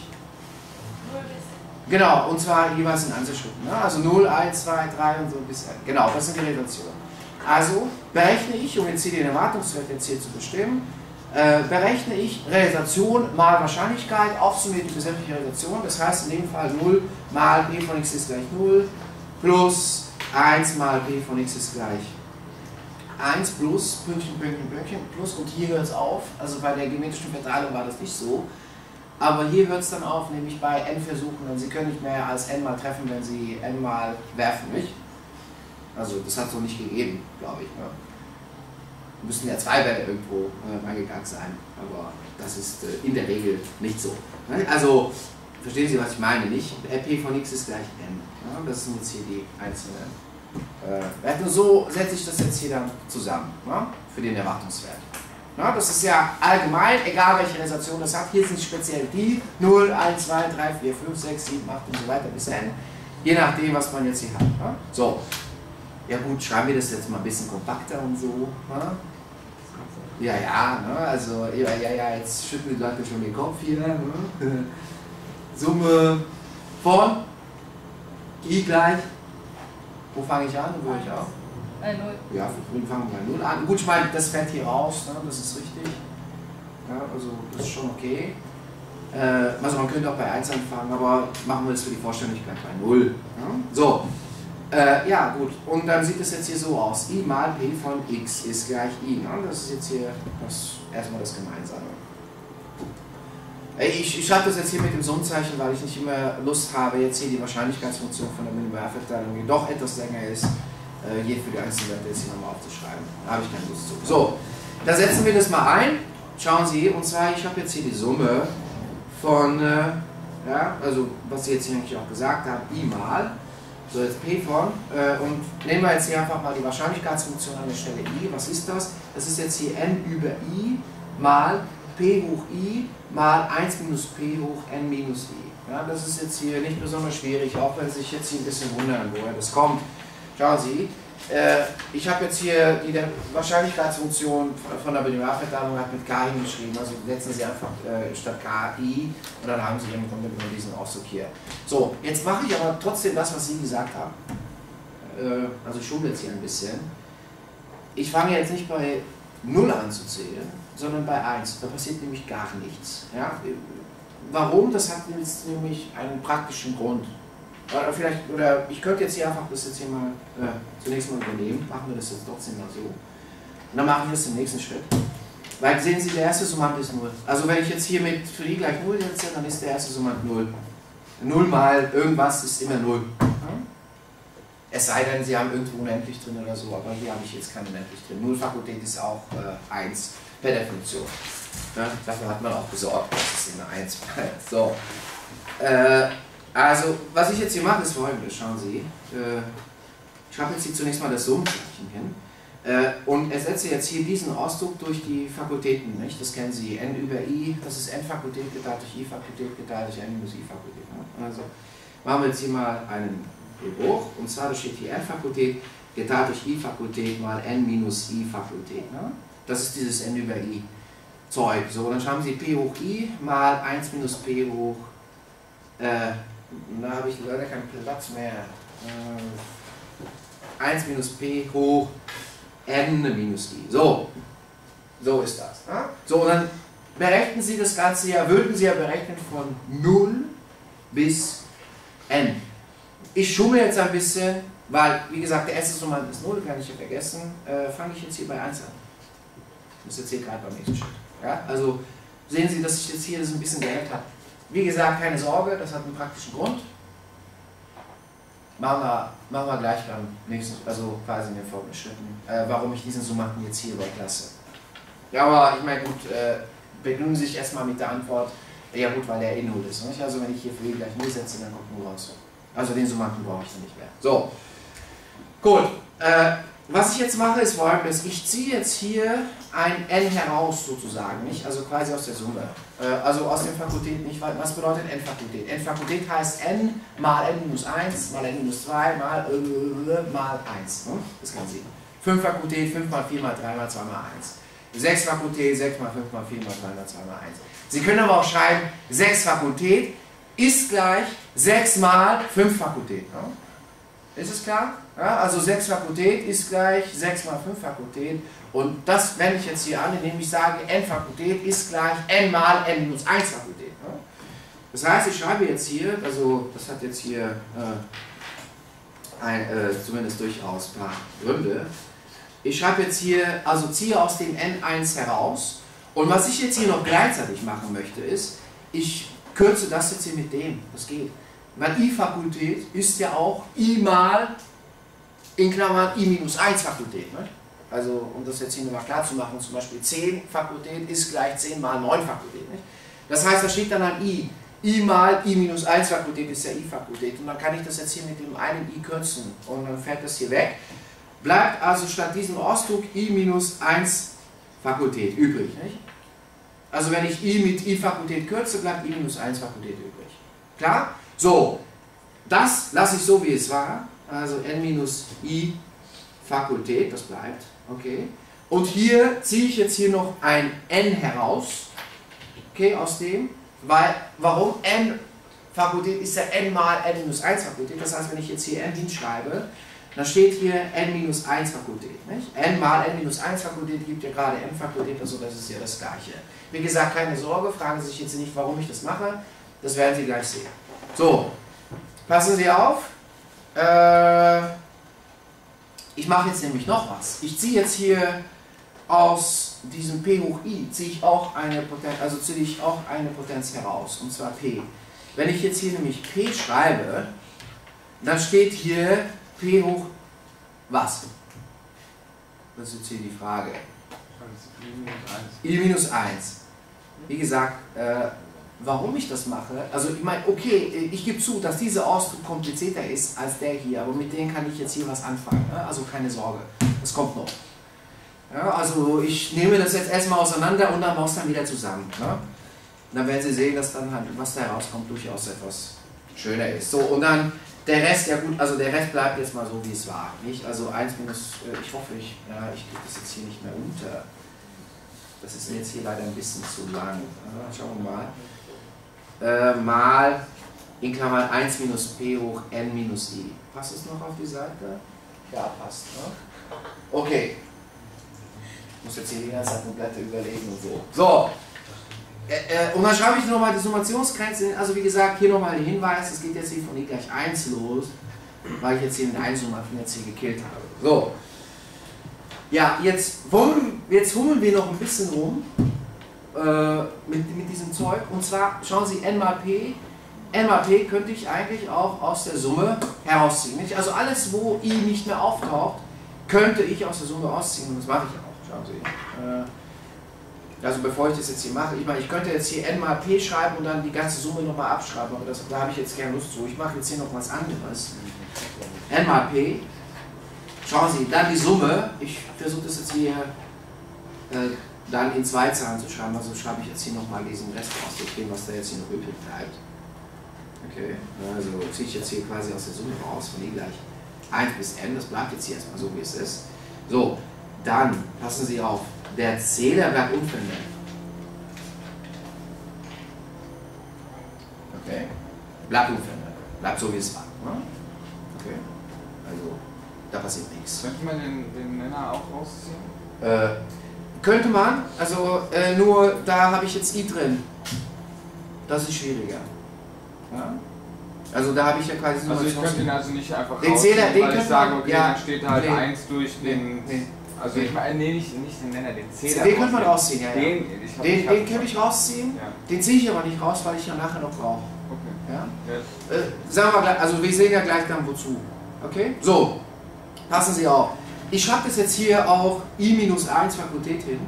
Genau, und zwar jeweils in Einzelschritten. Ne? Also null, eins, zwei, drei und so bis N. Genau, das sind die Realisationen. Also berechne ich, um jetzt hier den Erwartungswert jetzt hier zu bestimmen, äh, berechne ich Realisation mal Wahrscheinlichkeit, aufsummiert über sämtliche Realisationen. Das heißt in dem Fall null mal p von x ist gleich null plus eins mal p von x ist gleich eins plus, Pünktchen, Pünktchen, Pünktchen, plus, und hier hört es auf, also bei der geometrischen Verteilung war das nicht so, aber hier hört es dann auf, nämlich bei n Versuchen, denn Sie können nicht mehr als n mal treffen, wenn Sie n mal werfen, nicht? Also das hat es noch nicht gegeben, glaube ich. Ne? Müssen ja zwei Werte irgendwo äh, reingegangen sein, aber das ist äh, in der Regel nicht so. Ne? Also, verstehen Sie, was ich meine, nicht? P von x ist gleich n. Ja? Das sind jetzt hier die einzelnen Äh, so setze ich das jetzt hier dann zusammen, ne, für den Erwartungswert. Ne, das ist ja allgemein, egal welche Realisation das hat. Hier sind speziell die null, eins, zwei, drei, vier, fünf, sechs, sieben, acht und so weiter bis n. Je nachdem, was man jetzt hier hat. Ne. So, ja gut, schreiben wir das jetzt mal ein bisschen kompakter und so. Ne. Ja, ja, ne, also, ja, ja, ja, jetzt schütteln die Leute schon den Kopf hier. Ne. Summe von i gleich. Wo fange ich an? Wo höre ich auf? Äh, null. Ja, wir fangen bei null an. Gut, ich meine, das fällt hier raus, ne? Das ist richtig. Ja, also, das ist schon okay. Äh, also, man könnte auch bei eins anfangen, aber machen wir das für die Vollständigkeit bei null. Ja? So, äh, ja, gut. Und dann sieht es jetzt hier so aus: i mal p von x ist gleich i. Ne? Das ist jetzt hier das, erstmal das Gemeinsame. Ich, ich schreibe das jetzt hier mit dem Summzeichen, weil ich nicht immer Lust habe, jetzt hier die Wahrscheinlichkeitsfunktion von der Binomialverteilung, die doch etwas länger ist, äh, hier für die einzelnen Werte jetzt hier nochmal aufzuschreiben. Da habe ich keine Lust zu. So, da setzen wir das mal ein. Schauen Sie, und zwar, ich habe jetzt hier die Summe von, äh, ja, also was Sie jetzt hier eigentlich auch gesagt haben, i mal, so jetzt p von, äh, und nehmen wir jetzt hier einfach mal die Wahrscheinlichkeitsfunktion an der Stelle i. Was ist das? Das ist jetzt hier n über i mal p hoch i mal eins minus p hoch n minus i. Ja, das ist jetzt hier nicht besonders schwierig, auch wenn Sie sich jetzt hier ein bisschen wundern, woher das kommt. Schauen Sie, äh, ich habe jetzt hier die Wahrscheinlichkeitsfunktion von der Binomialverteilung mit k hingeschrieben, also setzen Sie einfach äh, statt k i und dann haben Sie im Grunde genommen diesen Ausdruck hier. So, jetzt mache ich aber trotzdem das, was Sie gesagt haben. Äh, also ich schumle jetzt hier ein bisschen. Ich fange jetzt nicht bei null an zu zählen, sondern bei eins. Da passiert nämlich gar nichts. Ja? Warum? Das hat jetzt nämlich einen praktischen Grund. Oder vielleicht, oder ich könnte jetzt hier einfach das jetzt hier mal äh, zunächst mal übernehmen. Machen wir das jetzt trotzdem mal so. Und dann mache ich das im nächsten Schritt. Weil sehen Sie, der erste Summand ist null. Also wenn ich jetzt hier mit für i gleich null setze, dann ist der erste Summand null. null mal irgendwas ist immer null. Es sei denn, Sie haben irgendwo unendlich drin oder so, aber hier habe ich jetzt kein unendlich drin. Nullfakultät ist auch äh, eins per Definition. Ja, dafür hat man auch gesorgt, dass es immer eins bleibt. So. Äh, also, was ich jetzt hier mache, ist folgendes. Schauen Sie. Äh, ich schreibe jetzt hier zunächst mal das Summzeichen hin. Äh, und ersetze jetzt hier diesen Ausdruck durch die Fakultäten. Nicht? Das kennen Sie. N über I, das ist N-Fakultät geteilt durch I-Fakultät geteilt durch N minus I-Fakultät. Ne? Also, machen wir jetzt hier mal einen Bruch. Und zwar, da steht hier N-Fakultät geteilt durch I-Fakultät mal N minus I-Fakultät. Ne? Das ist dieses N über I Zeug. So, dann schreiben Sie P hoch I mal eins minus P hoch. Äh, da habe ich leider keinen Platz mehr. Äh, eins minus P hoch N minus I. So. So ist das. Ne? So, und dann berechnen Sie das Ganze ja, würden Sie ja berechnen von null bis N. Ich schumme jetzt ein bisschen, weil, wie gesagt, der erste Summand ist null, kann ich ja vergessen. Äh, fange ich jetzt hier bei eins an. Das ist jetzt hier gerade beim nächsten Schritt. Ja? Also sehen Sie, dass ich jetzt hier das ein bisschen geändert habe. Wie gesagt, keine Sorge, das hat einen praktischen Grund. Machen wir, machen wir gleich beim nächsten, also quasi in den folgenden Schritten, äh, warum ich diesen Summanden jetzt hier weglasse. Ja, aber ich meine, gut, äh, begnügen Sie sich erstmal mit der Antwort, ja gut, weil der eh null ist. Nicht? Also wenn ich hier für i gleich null setze, dann kommt null raus. Also den Summanden brauche ich dann nicht mehr. So, gut. Äh, was ich jetzt mache, ist folgendes. Ich ziehe jetzt hier ein N heraus, sozusagen, nicht? Also quasi aus der Summe. Äh, also aus der Fakultät nicht. Was bedeutet N-Fakultät? N-Fakultät heißt N mal N minus eins, mal N minus zwei, mal, äh, mal eins. Ne? Das kann Sie. fünf Fakultät, fünf mal vier mal drei mal zwei mal eins. sechs Fakultät, sechs mal fünf mal vier mal drei mal zwei mal eins. Sie können aber auch schreiben, sechs Fakultät ist gleich sechs mal fünf Fakultät. Ne? Ist es klar? Ja, also sechs Fakultät ist gleich sechs mal fünf Fakultät. Und das wende ich jetzt hier an, indem ich sage, N Fakultät ist gleich N mal N minus eins Fakultät. Ne? Das heißt, ich schreibe jetzt hier, also das hat jetzt hier äh, ein, äh, zumindest durchaus ein paar Gründe. Ich schreibe jetzt hier, also ziehe aus dem N eins heraus. Und was ich jetzt hier noch gleichzeitig machen möchte, ist, ich kürze das jetzt hier mit dem. Das geht. Weil I-Fakultät ist ja auch I mal in Klammern I minus eins Fakultät. Ne? Also, um das jetzt hier nochmal klar zu machen, zum Beispiel zehn Fakultät ist gleich zehn mal neun Fakultät. Nicht? Das heißt, da steht dann ein I. I mal I minus eins Fakultät ist ja I-Fakultät. Und dann kann ich das jetzt hier mit dem einen I kürzen. Und dann fällt das hier weg. Bleibt also statt diesem Ausdruck I minus eins Fakultät übrig. Nicht? Also wenn ich I mit I-Fakultät kürze, bleibt I minus eins Fakultät übrig. Klar? So, das lasse ich so wie es war. Also N minus I Fakultät, das bleibt. Okay. Und hier ziehe ich jetzt hier noch ein N heraus. Okay, aus dem. Weil, warum? N Fakultät ist ja N mal N minus eins Fakultät. Das heißt, wenn ich jetzt hier N hinschreibe, dann steht hier N minus eins Fakultät. Nicht? N mal N minus eins Fakultät gibt ja gerade N Fakultät, also das ist ja das Gleiche. Wie gesagt, keine Sorge, fragen Sie sich jetzt nicht, warum ich das mache. Das werden Sie gleich sehen. So, passen Sie auf. Äh, ich mache jetzt nämlich noch was. Ich ziehe jetzt hier aus diesem P hoch I, ziehe ich auch eine Potenz, also ziehe ich auch eine Potenz heraus, und zwar P. Wenn ich jetzt hier nämlich P schreibe, dann steht hier P hoch was? Das ist jetzt hier die Frage. I minus eins. Wie gesagt, äh, warum ich das mache, also ich meine, okay, ich gebe zu, dass dieser Ausdruck komplizierter ist als der hier, aber mit dem kann ich jetzt hier was anfangen, ne? Also keine Sorge, das kommt noch. Ja, also ich nehme das jetzt erstmal auseinander und dann baue es dann wieder zusammen. Ne? Und dann werden Sie sehen, dass dann halt, was da herauskommt, durchaus etwas schöner ist. So, und dann der Rest, ja gut, also der Rest bleibt jetzt mal so, wie es war. Nicht? Also eins minus, ich hoffe, ich, ja, ich kriege das jetzt hier nicht mehr unter. Das ist mir jetzt hier leider ein bisschen zu lang. Ja, schauen wir mal. Äh, mal in Klammern eins minus P hoch N minus I. Passt es noch auf die Seite? Ja, passt. Ne? Okay. Ich muss jetzt hier die ganze Zeit komplett überlegen und so. So. äh, und dann schreibe ich nochmal die Summationsgrenze, also wie gesagt, hier nochmal der Hinweis, es geht jetzt hier von e gleich eins los, weil ich jetzt hier den Einsummer von jetzt hier gekillt habe. So. Ja, jetzt hummeln, jetzt hummeln wir noch ein bisschen rum äh, mit, mit diesem Zeug. Und zwar, schauen Sie, n mal p. n mal p könnte ich eigentlich auch aus der Summe herausziehen. Nicht? Also alles, wo i nicht mehr auftaucht, könnte ich aus der Summe ausziehen. Und das mache ich auch. Schauen Sie. Äh, Also bevor ich das jetzt hier mache, ich meine, ich könnte jetzt hier n mal p schreiben und dann die ganze Summe nochmal abschreiben, aber das, da habe ich jetzt keine Lust zu. Ich mache jetzt hier noch was anderes. n mal p, schauen Sie, dann die Summe, ich versuche das jetzt hier äh, dann in zwei Zahlen zu schreiben, also schreibe ich jetzt hier nochmal diesen Rest aus, dem, was da jetzt hier noch übrig bleibt. Okay, also ziehe ich jetzt hier quasi aus der Summe raus, von e gleich eins bis n, das bleibt jetzt hier erstmal so, wie es ist. So, dann passen Sie auf. Der Zähler bleibt unverändert. Okay. Bleibt unverändert. Bleibt so wie es war. Okay. Also, da passiert nichts. Könnte man den, den Nenner auch rausziehen? Äh, könnte man, also äh, nur da habe ich jetzt i drin. Das ist schwieriger. Ja? Also da habe ich ja quasi Also ich könnte ihn also nicht einfach den Zähler, den weil ich sage, okay, ja, dann steht halt nee, eins durch den... Nee, Also ich meine, nee, nicht, nicht den Nenner, den Zähler. den könnte man rausziehen, ja. ja. Den, ich glaub, den, ich den könnte ich rausziehen, ja. Den ziehe ich aber nicht raus, weil ich ja nachher noch brauche. Okay. Ja? Ja. Äh, sagen wir gleich, also wir sehen ja gleich dann wozu. Okay? So, passen Sie auf. Ich schreibe das jetzt hier auch i minus eins Fakultät hin.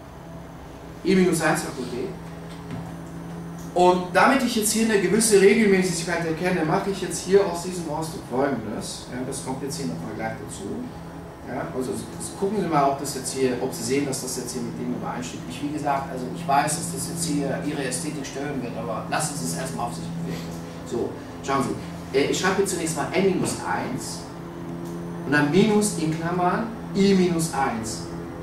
i minus eins Fakultät. Und damit ich jetzt hier eine gewisse Regelmäßigkeit erkenne, mache ich jetzt hier aus diesem Ausdruck Folgendes. Ja, das kommt jetzt hier nochmal gleich dazu. Ja, also gucken Sie mal, ob das jetzt hier, ob Sie sehen, dass das jetzt hier mit dem übereinstimmt. Ich, wie gesagt, also ich weiß, dass das jetzt hier Ihre Ästhetik stören wird, aber lassen Sie es erstmal auf sich bewegen. So, schauen Sie. Ich schreibe hier zunächst mal n minus eins und dann minus in Klammern i minus eins.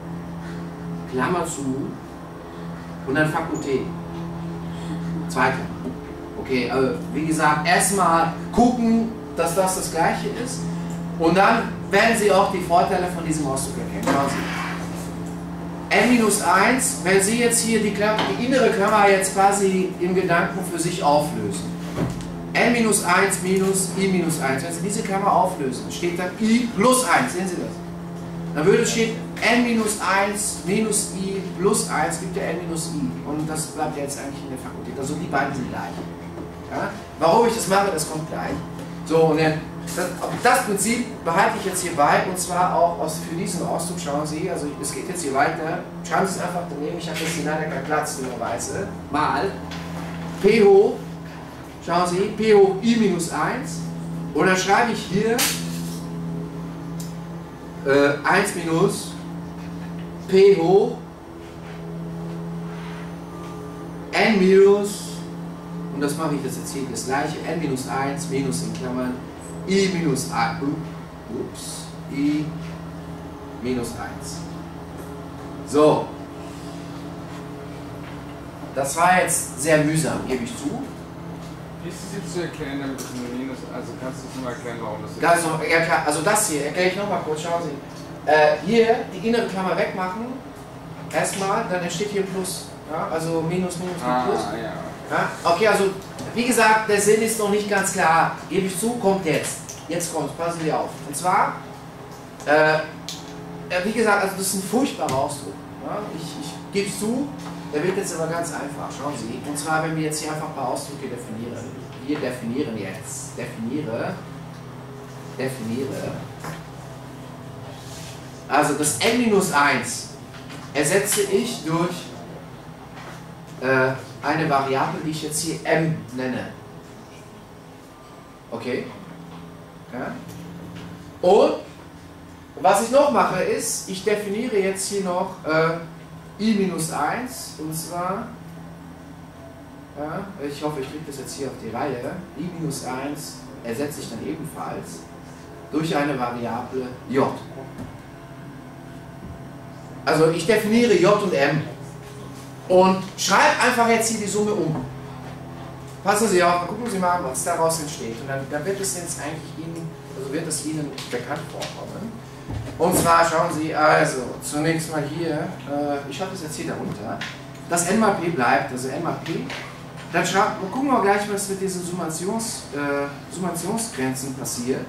Klammer zu und dann Fakultät. Zweite. Okay, also wie gesagt, erstmal gucken, dass das das gleiche ist und dann werden Sie auch die Vorteile von diesem Ausdruck erkennen. Schauen Sie. n minus eins, wenn Sie jetzt hier die, Klammer, die innere Klammer jetzt quasi im Gedanken für sich auflösen. n minus eins minus i minus eins. Wenn Sie diese Klammer auflösen, steht dann i plus eins. Sehen Sie das? Dann würde stehen n minus eins minus i plus eins gibt ja n minus i. Und das bleibt ja jetzt eigentlich in der Fakultät. Also die beiden sind gleich. Ja? Warum ich das mache, das kommt gleich. So, und dann, das, das Prinzip behalte ich jetzt hier bei, und zwar auch aus, für diesen Ausdruck, schauen Sie, also es geht jetzt hier weiter. Schauen Sie es einfach daneben, ich habe jetzt hier leider keinen Platz, dummerweise. Mal p hoch, schauen Sie, p hoch i minus eins. Und dann schreibe ich hier äh, eins minus p hoch n minus, und das mache ich das jetzt hier das gleiche, n minus eins minus in Klammern i minus eins, ups, i minus eins. So, das war jetzt sehr mühsam, gebe ich zu. Wie ist es jetzt zu erklären, damit es ein Minus, also kannst du es mal erklären, warum das jetzt... Also, ja, klar, also das hier, erkläre ich nochmal kurz, schauen Sie. Äh, hier die innere Klammer wegmachen, erstmal, dann entsteht hier Plus. Ja? Also Minus, Minus, ah, Plus. Ja. Ja? Okay, also wie gesagt, der Sinn ist noch nicht ganz klar, gebe ich zu, kommt jetzt. Jetzt kommt, passen Sie auf. Und zwar, äh, wie gesagt, also das ist ein furchtbarer Ausdruck. Ja? Ich, ich gebe es zu, der wird jetzt aber ganz einfach, schauen Sie. Und zwar, wenn wir jetzt hier einfach ein paar Ausdrücke definieren. Wir definieren jetzt, definiere, definiere. Also das n minus eins ersetze ich durch äh, eine Variable, die ich jetzt hier m nenne. Okay? Ja? Und was ich noch mache ist, ich definiere jetzt hier noch äh, i minus eins, und zwar, ja, ich hoffe, ich kriege das jetzt hier auf die Reihe, i minus eins ersetze ich dann ebenfalls durch eine Variable j. Also ich definiere j und m und schreibe einfach jetzt hier die Summe um. Passen Sie auf, gucken Sie mal, was daraus entsteht. Und dann, dann wird es jetzt eigentlich Ihnen, also wird es Ihnen bekannt vorkommen. Und zwar schauen Sie, also zunächst mal hier, äh, ich habe das jetzt hier darunter. das n mal p bleibt, also n mal p. Dann schauen, gucken wir gleich, was mit diesen Summations, äh, Summationsgrenzen passiert.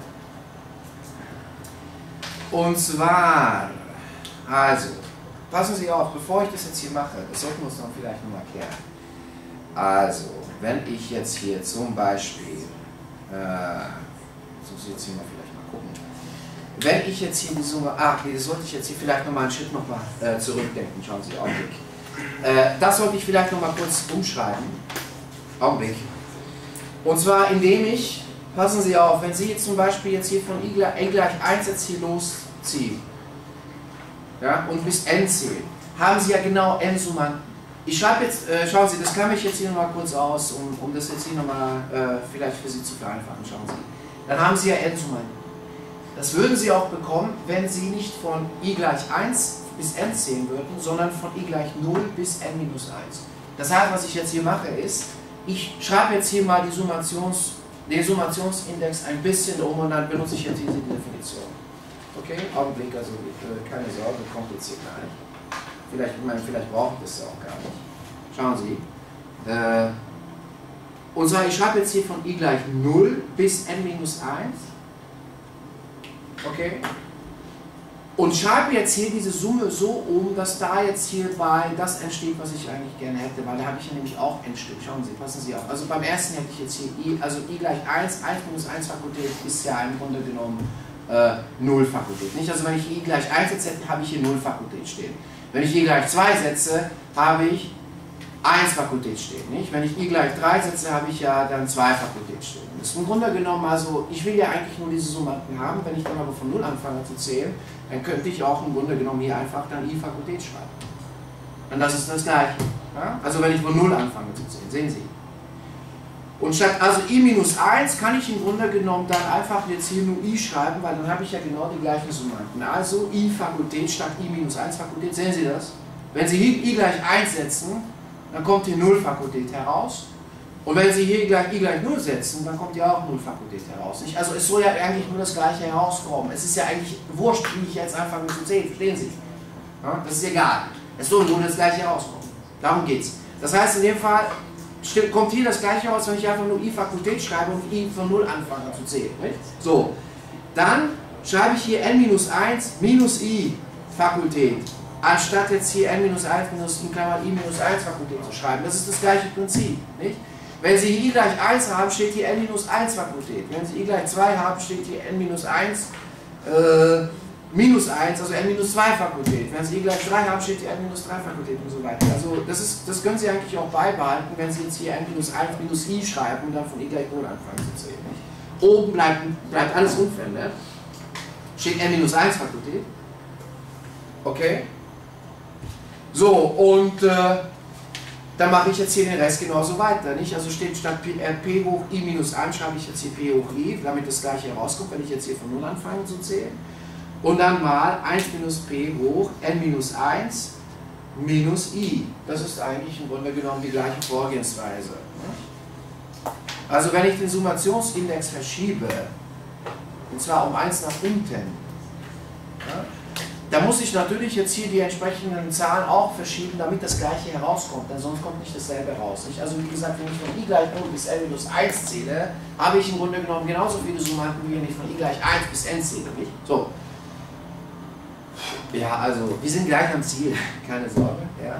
Und zwar, also, passen Sie auf, bevor ich das jetzt hier mache, das sollten wir uns noch vielleicht nochmal klären. Also, wenn ich jetzt hier zum Beispiel, äh, das muss ich jetzt hier mal vielleicht mal gucken, wenn ich jetzt hier die Summe, ah, okay, das sollte ich jetzt hier vielleicht nochmal einen Schritt nochmal äh, zurückdenken, schauen Sie, Augenblick. Äh, das sollte ich vielleicht nochmal kurz umschreiben, Augenblick. Und zwar indem ich, passen Sie auf, wenn Sie jetzt zum Beispiel jetzt hier von i gleich, n gleich eins jetzt hier losziehen, ja, und bis n zählen, haben Sie ja genau n Summanden. Ich schreibe jetzt, äh, schauen Sie, das klammere ich jetzt hier nochmal kurz aus, um, um das jetzt hier nochmal äh, vielleicht für Sie zu vereinfachen, schauen Sie. Dann haben Sie ja n Summanden. Das würden Sie auch bekommen, wenn Sie nicht von i gleich eins bis n zählen würden, sondern von i gleich null bis n minus eins. Das heißt, was ich jetzt hier mache, ist, ich schreibe jetzt hier mal die Summations, den Summationsindex ein bisschen um und dann benutze ich jetzt diese Definition. Okay? Augenblick, also äh, keine Sorge, kompliziert gar nicht. Vielleicht, ich meine, vielleicht braucht es ja auch gar nicht. Schauen Sie. Äh, und zwar, ich schreibe jetzt hier von i gleich null bis n minus eins. Okay? Und schreibe jetzt hier diese Summe so um, dass da jetzt hierbei das entsteht, was ich eigentlich gerne hätte, weil da habe ich ja nämlich auch n Stück. Schauen Sie, passen Sie auf. Also beim ersten hätte ich jetzt hier i, also i gleich eins, eins minus eins Fakultät ist ja im Grunde genommen äh, null Fakultät. Nicht? Also wenn ich i gleich eins setze, habe ich hier null Fakultät stehen. Wenn ich i gleich zwei setze, habe ich eins Fakultät stehen. Nicht? Wenn ich i gleich drei setze, habe ich ja dann zwei Fakultät stehen. Das ist im Grunde genommen, also ich will ja eigentlich nur diese Summanden haben, wenn ich dann aber von null anfange zu zählen, dann könnte ich auch im Grunde genommen hier einfach dann i Fakultät schreiben. Und das ist das Gleiche. Ja? Also wenn ich von null anfange zu zählen, sehen Sie. Und statt also i minus eins kann ich im Grunde genommen dann einfach jetzt hier nur i schreiben, weil dann habe ich ja genau die gleichen Summanden. Also i Fakultät statt i minus eins Fakultät, sehen Sie das? Wenn Sie hier i gleich eins setzen, dann kommt hier null Fakultät heraus. Und wenn Sie hier gleich i gleich null setzen, dann kommt ja auch null Fakultät heraus. Nicht? Also es soll ja eigentlich nur das Gleiche herauskommen. Es ist ja eigentlich wurscht, wie ich jetzt anfange zu zählen, verstehen Sie? Ja, das ist egal. Es soll nur das Gleiche herauskommen. Darum geht es. Das heißt, in dem Fall kommt hier das Gleiche raus, wenn ich einfach nur i Fakultät schreibe und i von null anfange zu zählen. Nicht? So, dann schreibe ich hier n minus eins minus i Fakultät, anstatt jetzt hier n minus eins minus in Klammern i minus eins Fakultät zu schreiben. Das ist das gleiche Prinzip. Nicht? Wenn Sie i gleich eins haben, steht hier n minus eins Fakultät. Wenn Sie i gleich zwei haben, steht hier n minus eins äh, minus eins, also n minus zwei Fakultät. Wenn Sie i gleich drei haben, steht hier n minus drei Fakultät und so weiter. Also das, ist, das können Sie eigentlich auch beibehalten, wenn Sie jetzt hier n minus eins minus i schreiben und dann von i gleich null anfangen zu zählen. Nicht? Oben bleibt, bleibt alles unverändert. Steht n minus eins Fakultät. Okay? So, und äh, dann mache ich jetzt hier den Rest genauso weiter. Nicht? Also steht statt P, äh, P hoch i minus eins, schreibe ich jetzt hier P hoch i, damit das gleiche herauskommt, wenn ich jetzt hier von null anfange zu zählen. Und dann mal eins minus P hoch n minus eins minus i. Das ist eigentlich im Grunde genommen die gleiche Vorgehensweise. Nicht? Also wenn ich den Summationsindex verschiebe, und zwar um eins nach unten, ja, da muss ich natürlich jetzt hier die entsprechenden Zahlen auch verschieben, damit das gleiche herauskommt, denn sonst kommt nicht dasselbe raus. Nicht? Also wie gesagt, wenn ich von i gleich null bis n minus eins zähle, habe ich im Grunde genommen genauso viele Summanden, wie wenn ich von i gleich eins bis n zähle. Nicht? So. Ja, also wir sind gleich am Ziel, keine Sorge. Ja.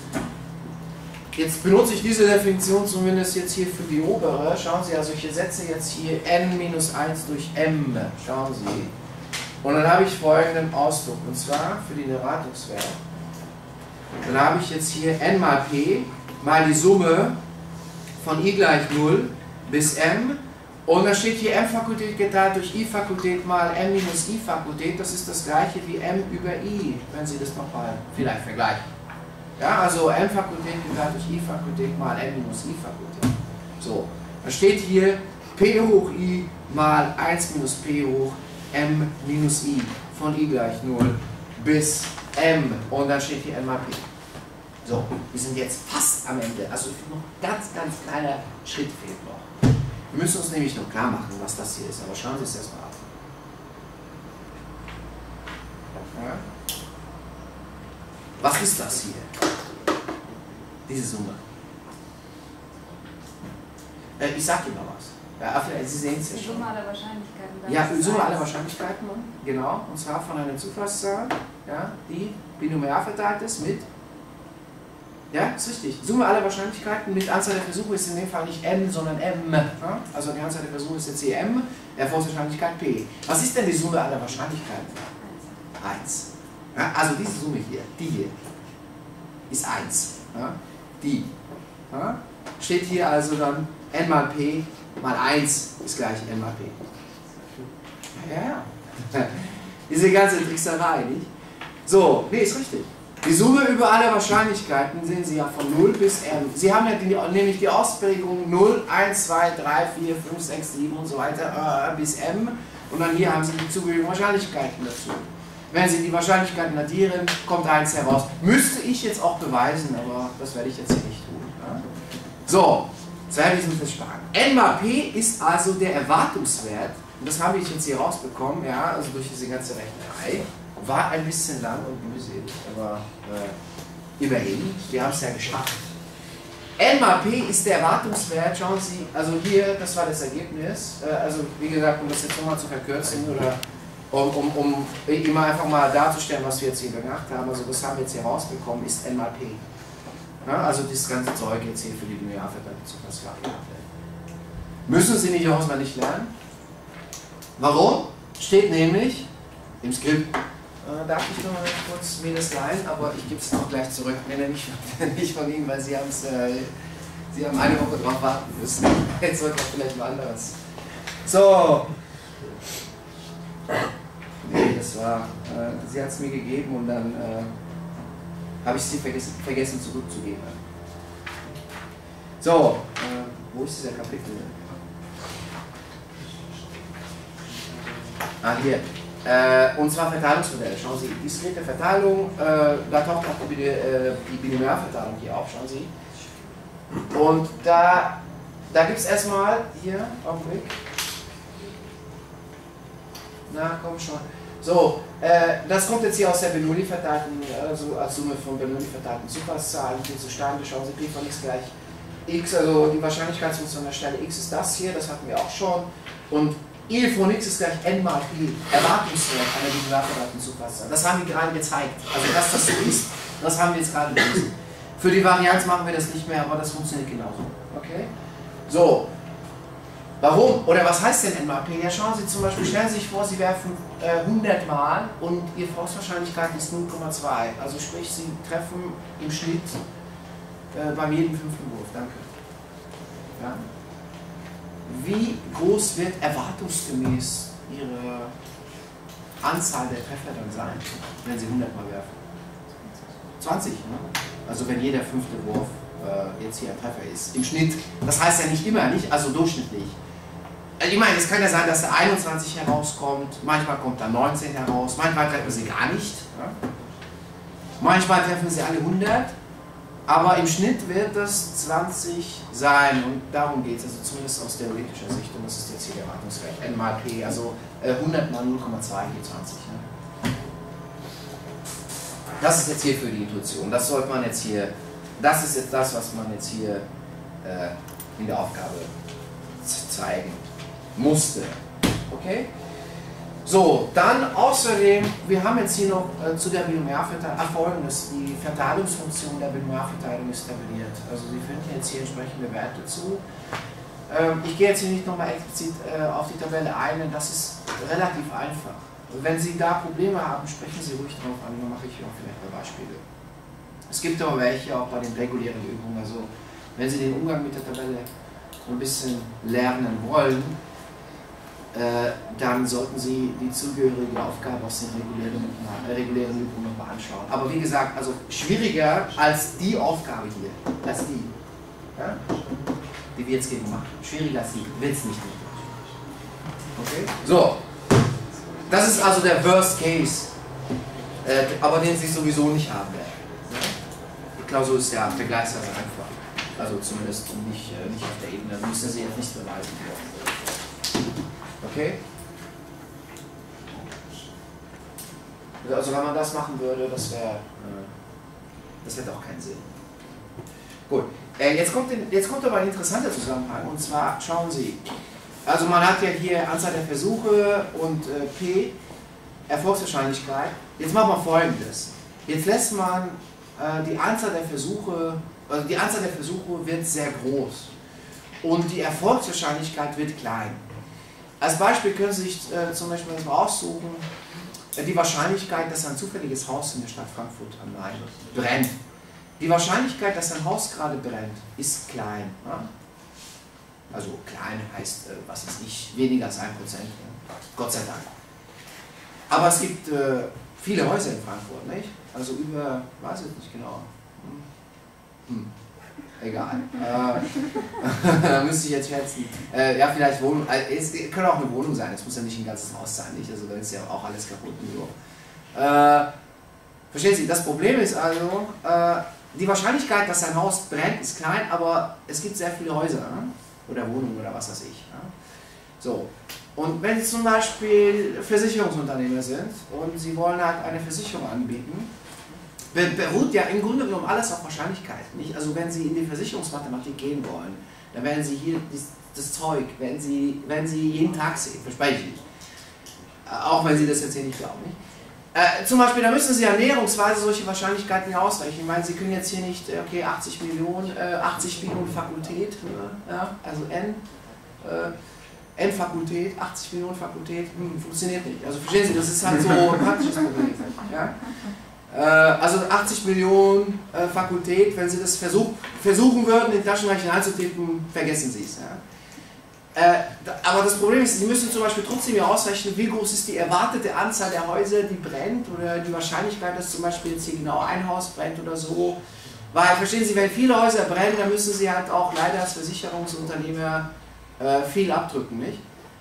Jetzt benutze ich diese Definition zumindest jetzt hier für die obere. Schauen Sie, also ich setze jetzt hier n minus eins durch m. Schauen Sie. Und dann habe ich folgenden Ausdruck, und zwar für den Erwartungswert. Dann habe ich jetzt hier n mal p mal die Summe von i gleich null bis m. Und dann steht hier m Fakultät geteilt durch i Fakultät mal m minus i Fakultät. Das ist das gleiche wie m über i, wenn Sie das nochmal vielleicht vergleichen. Ja, also m Fakultät geteilt durch i Fakultät mal m minus i Fakultät. So, dann steht hier p hoch i mal eins minus p hoch m minus i von i gleich null bis m und dann steht hier n mal p. So, wir sind jetzt fast am Ende, also noch ein ganz, ganz kleiner Schritt fehlt noch. Wir müssen uns nämlich noch klar machen, was das hier ist, aber schauen Sie es erstmal ab. Ja? Was ist das hier? Diese Summe. Äh, ich sag dir mal was. Ja, vielleicht, Sie sehen es ja Die schon. Summe aller Wahrscheinlichkeiten. dann Ja, ist es Summe eins. aller Wahrscheinlichkeiten, genau. Und zwar von einer Zufallszahl, ja, die binomial verteilt ist mit. Ja, ist richtig. Summe aller Wahrscheinlichkeiten mit Anzahl der Versuche ist in dem Fall nicht m, sondern m. Ja? Also die Anzahl der Versuche ist jetzt hier m, Erfolgswahrscheinlichkeit p. Was ist denn die Summe aller Wahrscheinlichkeiten? eins. Ja? Also diese Summe hier, die hier, ist eins. Ja? Die. Ja? Steht hier also dann n mal p mal eins ist gleich n mal p. Ja, ja. Diese ganze Trickserei, nicht? So, nee, ist richtig. Die Summe über alle Wahrscheinlichkeiten sehen Sie ja von null bis m. Sie haben ja die, nämlich die Ausprägung null, eins, zwei, drei, vier, fünf, sechs, sieben und so weiter äh, bis m. Und dann hier haben Sie die zugehörigen Wahrscheinlichkeiten dazu. Wenn Sie die Wahrscheinlichkeiten addieren, kommt eins heraus. Müsste ich jetzt auch beweisen, aber das werde ich jetzt hier nicht tun. Ja? So, zwei diesen Versparen. N mal p ist also der Erwartungswert. Und das habe ich jetzt hier rausbekommen, ja, also durch diese ganze Rechnerei. War ein bisschen lang und mühselig, aber äh, immerhin, wir haben es ja geschafft. N mal p ist der Erwartungswert, schauen Sie, also hier, das war das Ergebnis, äh, also wie gesagt, um das jetzt nochmal zu verkürzen oder um, um, um immer einfach mal darzustellen, was wir jetzt hier gemacht haben, also das haben wir jetzt hier rausbekommen, ist N mal p. Ja, also dieses ganze Zeug jetzt hier für die Linearverteilung zu Variable. Müssen Sie nicht auswendig lernen. Warum? Steht nämlich im Skript. Äh, darf ich noch mal kurz mir das leihen, aber ich gebe es auch gleich zurück. Nee, nee, nicht, nicht von Ihnen, weil Sie, haben's, äh, Sie haben eine Woche drauf warten müssen. Jetzt wird auch vielleicht mal anderes. So. Nee, das war, äh, sie hat es mir gegeben und dann äh, habe ich sie vergessen, vergessen zurückzugeben. So, äh, wo ist dieser Kapitel? Ah, hier. Äh, und zwar Verteilungsmodell. Schauen Sie, diskrete Verteilung, äh, da taucht auch die, äh, die Binomialverteilung hier auf, schauen Sie. Und da, da gibt es erstmal, hier, Augenblick. Na, komm schon. So, äh, das kommt jetzt hier aus der Bernoulli verteilten, also als Summe von Bernoulli verteilten Zufallszahlen hier zustande. Schauen Sie, P von x gleich x, also die Wahrscheinlichkeitsfunktion an der Stelle x ist das hier, das hatten wir auch schon. Und I von x ist gleich n mal p, Erwartungswert einer binomial verteilten Zufallszahl. Das haben wir gerade gezeigt. Also dass das so ist, das haben wir jetzt gerade gelesen. Für die Varianz machen wir das nicht mehr, aber das funktioniert genauso. Okay? So. Warum? Oder was heißt denn n mal p? Ja, schauen Sie zum Beispiel, stellen Sie sich vor, Sie werfen äh, hundert Mal und Ihre Erfolgswahrscheinlichkeit ist null Komma zwei. Also sprich, Sie treffen im Schnitt äh, beim jedem fünften Wurf. Danke. Ja? Wie groß wird erwartungsgemäß Ihre Anzahl der Treffer dann sein, wenn Sie hundert Mal werfen? zwanzig, ne? Also wenn jeder fünfte Wurf äh, jetzt hier ein Treffer ist. Im Schnitt. Das heißt ja nicht immer, nicht? Also durchschnittlich. Ich meine, es kann ja sein, dass da einundzwanzig herauskommt, manchmal kommt da neunzehn heraus, manchmal treffen Sie gar nicht. Ja? Manchmal treffen Sie alle hundert. Aber im Schnitt wird es zwanzig sein und darum geht es, also zumindest aus theoretischer Sicht, und das ist jetzt hier der Erwartungswert, n mal p, also äh, hundert mal null Komma zwei, hier zwanzig. Ne? Das ist jetzt hier für die Intuition, das sollte man jetzt hier, das ist jetzt das, was man jetzt hier äh, in der Aufgabe zeigen musste. Okay? So, dann außerdem, wir haben jetzt hier noch äh, zu der Binomialverteilung, ah, folgendes, die Verteilungsfunktion der Binomialverteilung ist tabelliert. Also Sie finden jetzt hier entsprechende Werte zu. Ähm, ich gehe jetzt hier nicht nochmal explizit äh, auf die Tabelle ein, denn das ist relativ einfach. Wenn Sie da Probleme haben, sprechen Sie ruhig drauf an, dann mache ich hier auch vielleicht mal Beispiele. Es gibt aber welche auch bei den regulären Übungen, also wenn Sie den Umgang mit der Tabelle ein bisschen lernen wollen, Äh, dann sollten Sie die zugehörige Aufgabe aus den regulären, äh, regulären Übungen nochmal anschauen. Aber wie gesagt, also schwieriger als die Aufgabe hier, als die, ja? Die wir jetzt gegen machen. Schwieriger als die, wird es nicht mehr. Okay? So, das ist also der Worst Case, äh, aber den Sie sowieso nicht haben werden. Ja? Die Klausur ist ja vergleichsweise einfach. Also zumindest nicht, äh, nicht auf der Ebene, da müssen Sie jetzt nicht beweisen. Okay? Also wenn man das machen würde, das wäre, äh, das hätte auch keinen Sinn. Gut, äh, jetzt, kommt den, jetzt kommt aber ein interessanter Zusammenhang, und zwar schauen Sie, also man hat ja hier Anzahl der Versuche und äh, P, Erfolgswahrscheinlichkeit. Jetzt machen wir Folgendes. Jetzt lässt man äh, die Anzahl der Versuche, also die Anzahl der Versuche wird sehr groß und die Erfolgswahrscheinlichkeit wird klein. Als Beispiel können Sie sich äh, zum Beispiel aussuchen, äh, die Wahrscheinlichkeit, dass ein zufälliges Haus in der Stadt Frankfurt am Main brennt. Die Wahrscheinlichkeit, dass ein Haus gerade brennt, ist klein. Ja? Also klein heißt, äh, was ist nicht, weniger als ein Prozent. Ja? Gott sei Dank. Aber es gibt äh, viele Häuser in Frankfurt, nicht? Also über, weiß ich nicht genau. Hm. Hm. Egal. Äh, da müsste ich jetzt schätzen. Äh, ja, vielleicht Wohnung. Äh, es kann auch eine Wohnung sein, es muss ja nicht ein ganzes Haus sein, nicht? Also da ist ja auch alles kaputt und so. Äh, verstehen Sie, das Problem ist also, äh, die Wahrscheinlichkeit, dass ein Haus brennt, ist klein, aber es gibt sehr viele Häuser, ne? Oder Wohnungen oder was weiß ich. Ne? So. Und wenn Sie zum Beispiel Versicherungsunternehmer sind und Sie wollen halt eine Versicherung anbieten, beruht ja im Grunde genommen alles auf Wahrscheinlichkeit. Nicht? Also wenn Sie in die Versicherungsmathematik gehen wollen, dann werden Sie hier das, das Zeug, wenn Sie, wenn Sie jeden Tag sehen, verspreche ich nicht. Auch wenn Sie das jetzt hier nicht glauben. Nicht? Äh, zum Beispiel, da müssen Sie ja näherungsweise solche Wahrscheinlichkeiten hier ausrechnen. Ich meine, Sie können jetzt hier nicht, okay, achtzig Millionen, äh, achtzig Millionen Fakultät, ne? Ja, also N, äh, N-Fakultät, achtzig Millionen Fakultät, hm, funktioniert nicht. Also verstehen Sie, das ist halt so ein praktisches Problem. Ja? Äh, also achtzig Millionen äh, Fakultät, wenn Sie das versuch, versuchen würden, in den Taschenrechner einzutippen, vergessen Sie es. Ja? Äh, aber das Problem ist, Sie müssen zum Beispiel trotzdem hier ausrechnen, wie groß ist die erwartete Anzahl der Häuser, die brennt, oder die Wahrscheinlichkeit, dass zum Beispiel jetzt hier genau ein Haus brennt oder so. Weil, verstehen Sie, wenn viele Häuser brennen, dann müssen Sie halt auch leider als Versicherungsunternehmer äh, viel abdrücken, nicht?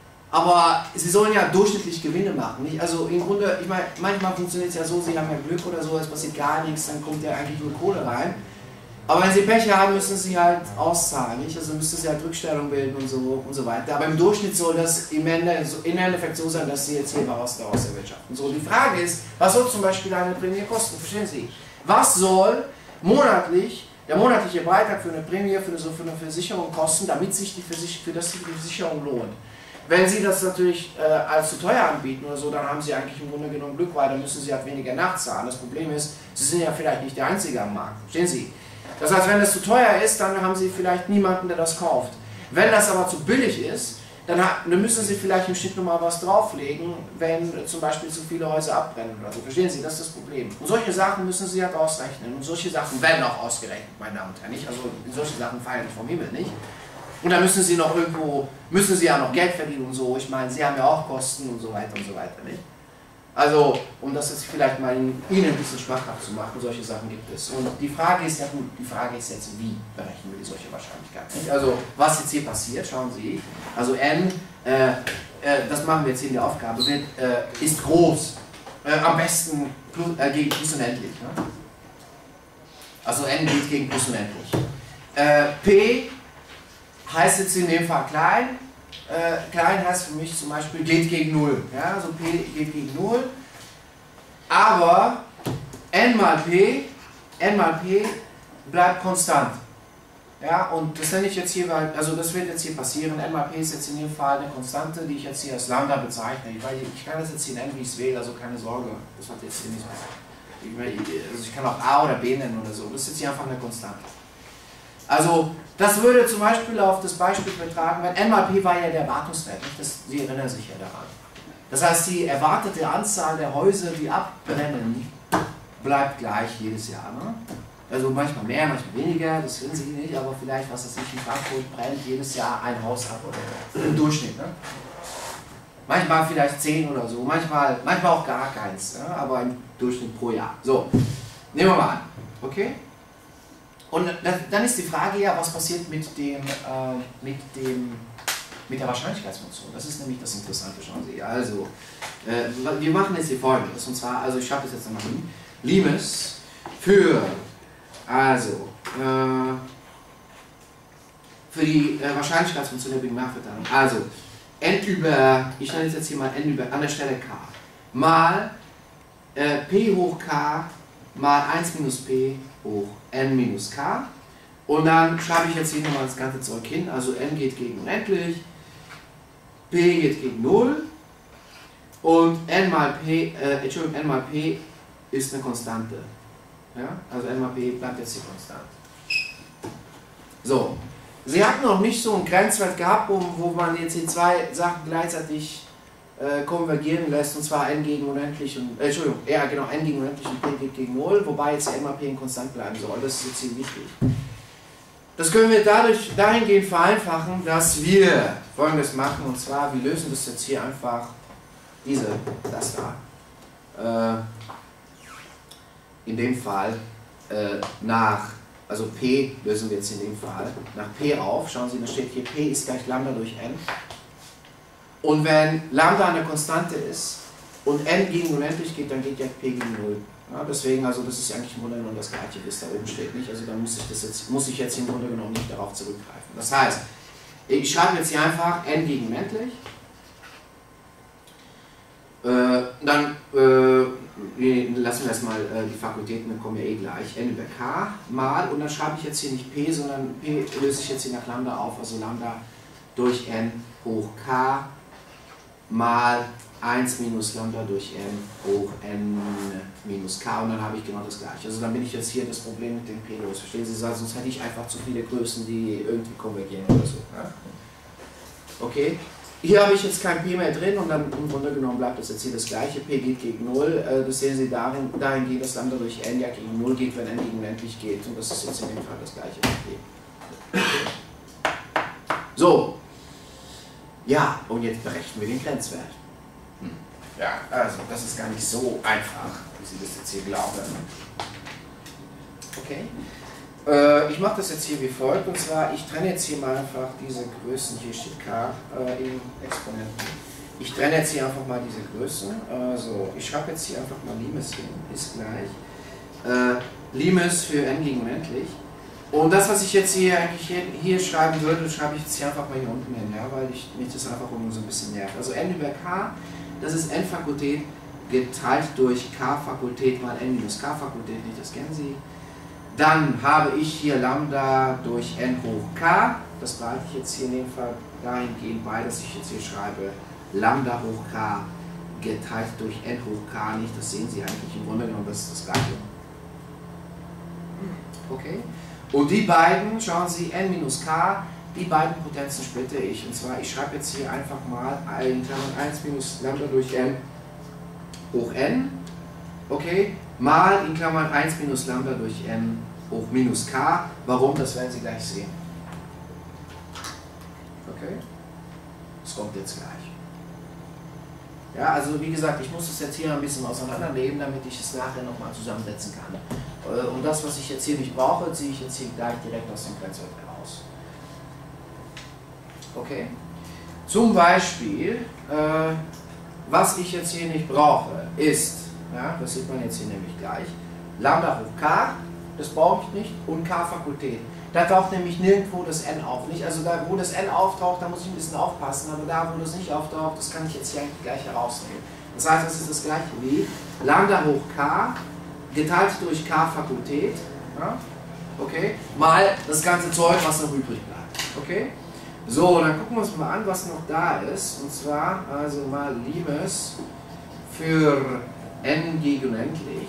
Aber Sie sollen ja durchschnittlich Gewinne machen, nicht? Also im Grunde, ich meine, manchmal funktioniert es ja so, Sie haben ja Glück oder so, es passiert gar nichts, dann kommt ja eigentlich nur Kohle rein. Aber wenn Sie Pech haben, müssen Sie halt auszahlen, nicht? Also müssen Sie halt Rückstellung bilden und so und so weiter. Aber im Durchschnitt soll das im Endeffekt so sein, dass Sie jetzt hier was daraus erwirtschaften. So, die Frage ist, was soll zum Beispiel eine Prämie kosten? Verstehen Sie? Was soll monatlich der monatliche Beitrag für eine Prämie, für eine, für eine Versicherung kosten, damit sich die Versich für das die Versicherung lohnt? Wenn Sie das natürlich äh, als zu teuer anbieten oder so, dann haben Sie eigentlich im Grunde genommen Glück, weil dann müssen Sie halt weniger nachzahlen. Das Problem ist, Sie sind ja vielleicht nicht der Einzige am Markt. Verstehen Sie? Das heißt, wenn das zu teuer ist, dann haben Sie vielleicht niemanden, der das kauft. Wenn das aber zu billig ist, dann, dann müssen Sie vielleicht im Schnitt nochmal was drauflegen, wenn zum Beispiel zu viele Häuser abbrennen oder so. Verstehen Sie? Das ist das Problem. Und solche Sachen müssen Sie halt ausrechnen. Und solche Sachen werden auch ausgerechnet, meine Damen und Herren. Nicht? Also solche Sachen fallen vom Himmel, nicht? Und dann müssen Sie noch irgendwo, müssen Sie ja noch Geld verdienen und so. Ich meine, Sie haben ja auch Kosten und so weiter und so weiter, nicht? Also, um das jetzt vielleicht mal Ihnen ein bisschen schmackhaft zu machen, solche Sachen gibt es. Und die Frage ist ja gut, die Frage ist jetzt, wie berechnen wir die solche Wahrscheinlichkeit? Nicht? Also, was jetzt hier passiert, schauen Sie, also n, äh, äh, das machen wir jetzt hier in der Aufgabe, wird, äh, ist groß, äh, am besten plus, äh, gegen plus unendlich. Ne? Also n geht gegen plus unendlich. Äh, P heißt jetzt in dem Fall klein. Äh, klein heißt für mich zum Beispiel geht gegen null. Ja? Also P geht gegen null. Aber n mal P, n mal P bleibt konstant. Ja? Und das nenne ich jetzt hier, also das wird jetzt hier passieren. N mal P ist jetzt in dem Fall eine Konstante, die ich jetzt hier als Lambda bezeichne. Weil ich kann das jetzt hier nennen, wie ich es will, also keine Sorge. Das hat jetzt hier nicht mehr. Also ich kann auch A oder B nennen oder so. Das ist jetzt hier einfach eine Konstante. Also, das würde zum Beispiel auf das Beispiel übertragen, weil n mal P war ja der Erwartungswert, nicht? Das, Sie erinnern sich ja daran. Das heißt, die erwartete Anzahl der Häuser, die abbrennen, bleibt gleich jedes Jahr. Ne? Also manchmal mehr, manchmal weniger, das wissen Sie nicht, aber vielleicht, was weiß ich, in Frankfurt brennt jedes Jahr ein Haus ab oder im Durchschnitt. Ne? Manchmal vielleicht zehn oder so, manchmal, manchmal auch gar keins, ne? Aber im Durchschnitt pro Jahr. So, nehmen wir mal an, okay? Und dann ist die Frage ja, was passiert mit, dem, äh, mit, dem, mit der Wahrscheinlichkeitsfunktion. Das ist nämlich das Interessante, schauen Sie. Also, äh, wir machen jetzt hier Folgendes. Und zwar, also ich schreibe das jetzt nochmal hin. Limes für, also, äh, für die äh, Wahrscheinlichkeitsfunktion der Big Mac-Verteilung. Also, n über, ich nenne jetzt hier mal n über, an der Stelle k, mal äh, p hoch k mal eins minus p hoch n minus k Und dann schreibe ich jetzt hier nochmal das ganze Zeug hin. Also n geht gegen unendlich, p geht gegen null und n mal p, äh, Entschuldigung, n mal p ist eine Konstante. Ja? Also n mal p bleibt jetzt hier konstant. So, Sie hatten noch nicht so einen Grenzwert gehabt, wo, wo man jetzt die zwei Sachen gleichzeitig äh, konvergieren lässt, und zwar n gegen unendlich und, äh, Entschuldigung, ja genau, n gegen unendlich und p geht gegen null, wobei jetzt n mal p konstant bleiben soll. Das ist jetzt hier wichtig. Das können wir dadurch dahingehend vereinfachen, dass wir Folgendes machen, und zwar, wir lösen das jetzt hier einfach, diese, das da, äh, in dem Fall äh, nach, also p lösen wir jetzt in dem Fall, nach p auf, schauen Sie, da steht hier, p ist gleich Lambda durch n, und wenn Lambda eine Konstante ist und n gegen unendlich geht, dann geht ja p gegen null. Ja, deswegen, also das ist eigentlich im Grunde genommen das gleiche, wie es da oben steht, nicht? Also dann muss ich, das jetzt, muss ich jetzt im Grunde genommen nicht darauf zurückgreifen. Das heißt, ich schreibe jetzt hier einfach n gegen unendlich, äh, dann äh, lassen wir erstmal äh, die Fakultäten, dann kommen ja eh gleich, n über k mal, und dann schreibe ich jetzt hier nicht p, sondern p löse ich jetzt hier nach Lambda auf, also Lambda durch n hoch k mal eins minus Lambda durch n hoch n minus k, und dann habe ich genau das gleiche. Also dann bin ich jetzt hier das Problem mit dem p los. Verstehen Sie? Sonst hätte ich einfach zu viele Größen, die irgendwie konvergieren oder so. Ja? Okay. Hier habe ich jetzt kein p mehr drin, und dann im Grunde genommen bleibt das jetzt hier das gleiche. P geht gegen null. Das sehen Sie darin, dahingehend, dass Lambda durch n ja gegen null geht, wenn n gegen unendlich geht. Und das ist jetzt in dem Fall das gleiche mit p. So. Ja, und jetzt berechnen wir den Grenzwert. Ja, also das ist gar nicht so einfach, wie Sie das jetzt hier glauben. Okay. Äh, ich mache das jetzt hier wie folgt, und zwar, ich trenne jetzt hier mal einfach diese Größen, hier steht k äh, in Exponenten. Ich trenne jetzt hier einfach mal diese Größen. Also ich schreibe jetzt hier einfach mal Limes hin, ist gleich. Äh, Limes für n gegen unendlich. Und das, was ich jetzt hier eigentlich hier, hier schreiben würde, schreibe ich jetzt hier einfach mal hier unten hin, ja, weil ich, mich das einfach um so ein bisschen nervt. Also n über k, das ist n Fakultät geteilt durch k Fakultät mal n minus k Fakultät, nicht, das kennen Sie. Dann habe ich hier Lambda durch n hoch k, das behalte ich jetzt hier in dem Fall dahingehend bei, dass ich jetzt hier schreibe Lambda hoch k geteilt durch n hoch k, nicht, das sehen Sie eigentlich im Grunde genommen, das ist das gleiche. Okay. Und die beiden, schauen Sie, n minus k, die beiden Potenzen splitte ich. Und zwar, ich schreibe jetzt hier einfach mal in Klammern eins minus Lambda durch n hoch n, okay, mal in Klammern eins minus Lambda durch n hoch minus k. Warum? Das werden Sie gleich sehen. Okay? Das kommt jetzt gleich. Ja, also wie gesagt, ich muss es jetzt hier ein bisschen auseinandernehmen, damit ich es nachher nochmal zusammensetzen kann. Und das, was ich jetzt hier nicht brauche, ziehe ich jetzt hier gleich direkt aus dem Grenzwert heraus. Okay? Zum Beispiel, äh, was ich jetzt hier nicht brauche, ist, ja, das sieht man jetzt hier nämlich gleich, Lambda hoch k, das brauche ich nicht, und k Fakultät. Da taucht nämlich nirgendwo das n auf. Nicht? Also da, wo das n auftaucht, da muss ich ein bisschen aufpassen, aber da, wo das nicht auftaucht, das kann ich jetzt hier eigentlich gleich herausnehmen. Das heißt, das ist das gleiche wie Lambda hoch k geteilt durch k Fakultät, ja? Okay, mal das ganze Zeug, was noch übrig bleibt. Okay? So, dann gucken wir uns mal an, was noch da ist. Und zwar, also mal Limes für n gegen unendlich.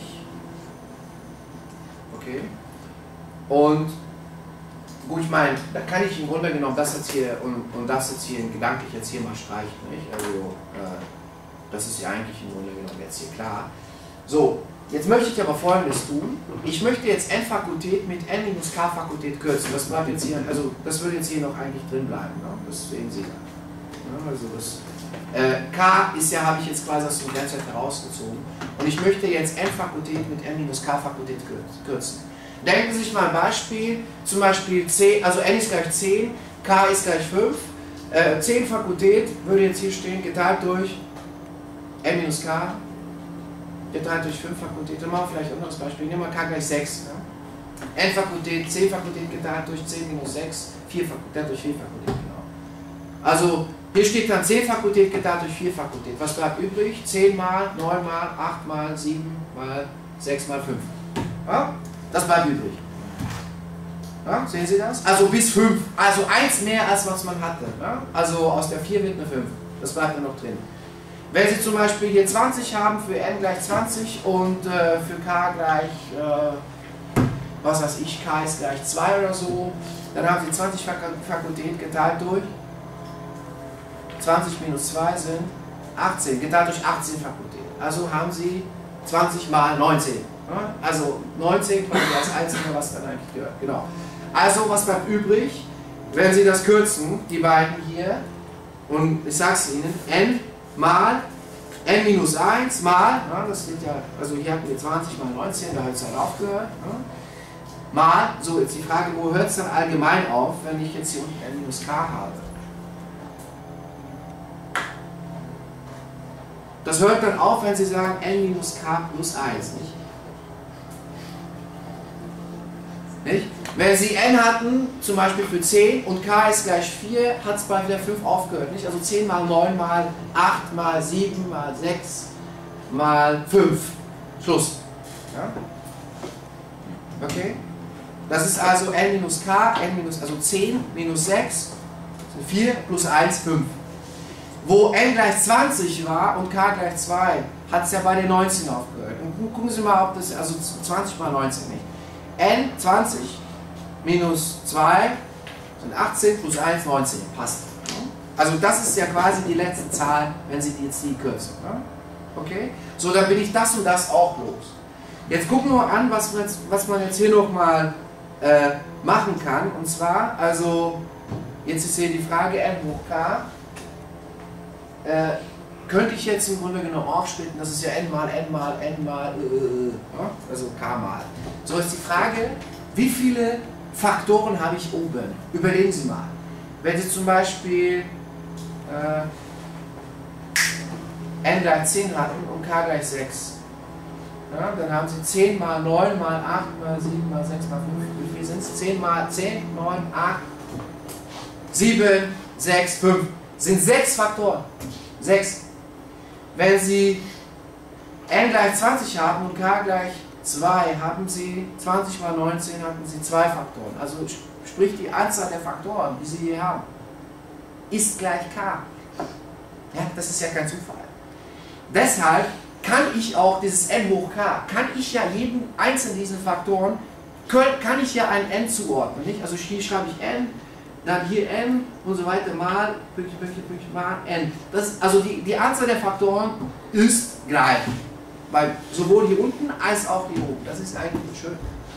Okay? Und gut, ich meine, da kann ich im Grunde genommen das jetzt hier und, und das jetzt hier gedanklich jetzt hier mal streichen. Nicht? Also, äh, das ist ja eigentlich im Grunde genommen jetzt hier klar. So, jetzt möchte ich aber Folgendes tun. Ich möchte jetzt n Fakultät mit n minus k Fakultät kürzen. Das bleibt jetzt hier, also das würde jetzt hier noch eigentlich drin bleiben. Ne? Das sehen Sie da. Ja, also das, äh, k ist ja, habe ich jetzt quasi aus dem Grenzwert herausgezogen. Und ich möchte jetzt n Fakultät mit n minus k Fakultät kürzen. Denken Sie sich mal ein Beispiel, zum Beispiel zehn, also n ist gleich zehn, k ist gleich fünf. Äh, zehn Fakultät würde jetzt hier stehen, geteilt durch n minus k, geteilt durch fünf Fakultät. Dann machen wir vielleicht ein anderes Beispiel. Nehmen wir k gleich sechs. Ne? n Fakultät, zehn Fakultät geteilt durch zehn minus sechs, vier Fakultät durch vier Fakultät. Genau. Also hier steht dann zehn Fakultät geteilt durch vier Fakultät. Was bleibt übrig? zehn mal, neun mal, acht mal, sieben mal, sechs mal fünf. Ja? Das bleibt übrig. Ja, sehen Sie das? Also bis fünf. Also eins mehr als was man hatte. Ja? Also aus der vier wird eine fünf. Das bleibt dann noch drin. Wenn Sie zum Beispiel hier zwanzig haben, für n gleich zwanzig und äh, für k gleich, äh, was weiß ich, k ist gleich zwei oder so, dann haben Sie zwanzig Fakultät geteilt durch zwanzig minus zwei sind achtzehn, geteilt durch achtzehn Fakultät. Also haben Sie zwanzig mal neunzehn. Ja? Also neunzehn quasi als Einzige, was dann eigentlich gehört. Genau. Also was bleibt übrig, wenn Sie das kürzen, die beiden hier, und ich sage es Ihnen, n mal n minus eins mal, ja, das steht ja, also hier hatten wir zwanzig mal neunzehn, da hat es halt aufgehört, ja, mal, so jetzt die Frage, wo hört es dann allgemein auf, wenn ich jetzt hier unten n minus k habe? Das hört dann auf, wenn Sie sagen n minus k plus eins, nicht? Nicht? Wenn Sie n hatten, zum Beispiel für zehn und k ist gleich vier, hat es bei der fünf aufgehört. Nicht? Also zehn mal neun mal acht mal sieben mal sechs mal fünf. Schluss. Ja? Okay? Das ist also n minus k, n minus, also zehn minus sechs, vier plus eins, fünf. Wo n gleich zwanzig war und k gleich zwei, hat es ja bei den neunzehn aufgehört. Und gucken Sie mal, ob das, also zwanzig mal neunzehn nicht. n zwanzig minus zwei sind achtzehn plus eins, neunzehn. Passt. Also das ist ja quasi die letzte Zahl, wenn Sie die jetzt die kürzen. Okay? So, dann bin ich das und das auch los. Jetzt gucken wir mal an, was man jetzt, was man jetzt hier nochmal äh, machen kann. Und zwar, also, jetzt ist hier die Frage n hoch k. Äh, könnte ich jetzt im Grunde genommen aufsplitten, das ist ja n mal n mal n mal, äh, ja? Also k mal. So ist die Frage, wie viele Faktoren habe ich oben? Überlegen Sie mal. Wenn Sie zum Beispiel äh, n gleich zehn hatten und k gleich sechs, ja, dann haben Sie zehn mal neun mal acht mal sieben mal sechs mal fünf, wie viel sind es? zehn mal zehn, neun, acht, sieben, sechs, fünf. Sind sechs Faktoren. sechs. Wenn Sie n gleich zwanzig haben und k gleich zwei, haben Sie zwanzig mal neunzehn, hatten Sie zwei Faktoren. Also sprich die Anzahl der Faktoren, die Sie hier haben, ist gleich k. Ja, das ist ja kein Zufall. Deshalb kann ich auch dieses n hoch k, kann ich ja jedem einzelnen dieser Faktoren, kann ich ja ein n zuordnen. Nicht? Also hier schreibe ich n, dann hier n und so weiter mal, Pünktchen, Pünktchen, Pünktchen, mal n. Das, also die, die Anzahl der Faktoren ist gleich. Weil sowohl hier unten als auch hier oben. Das ist eigentlich schön.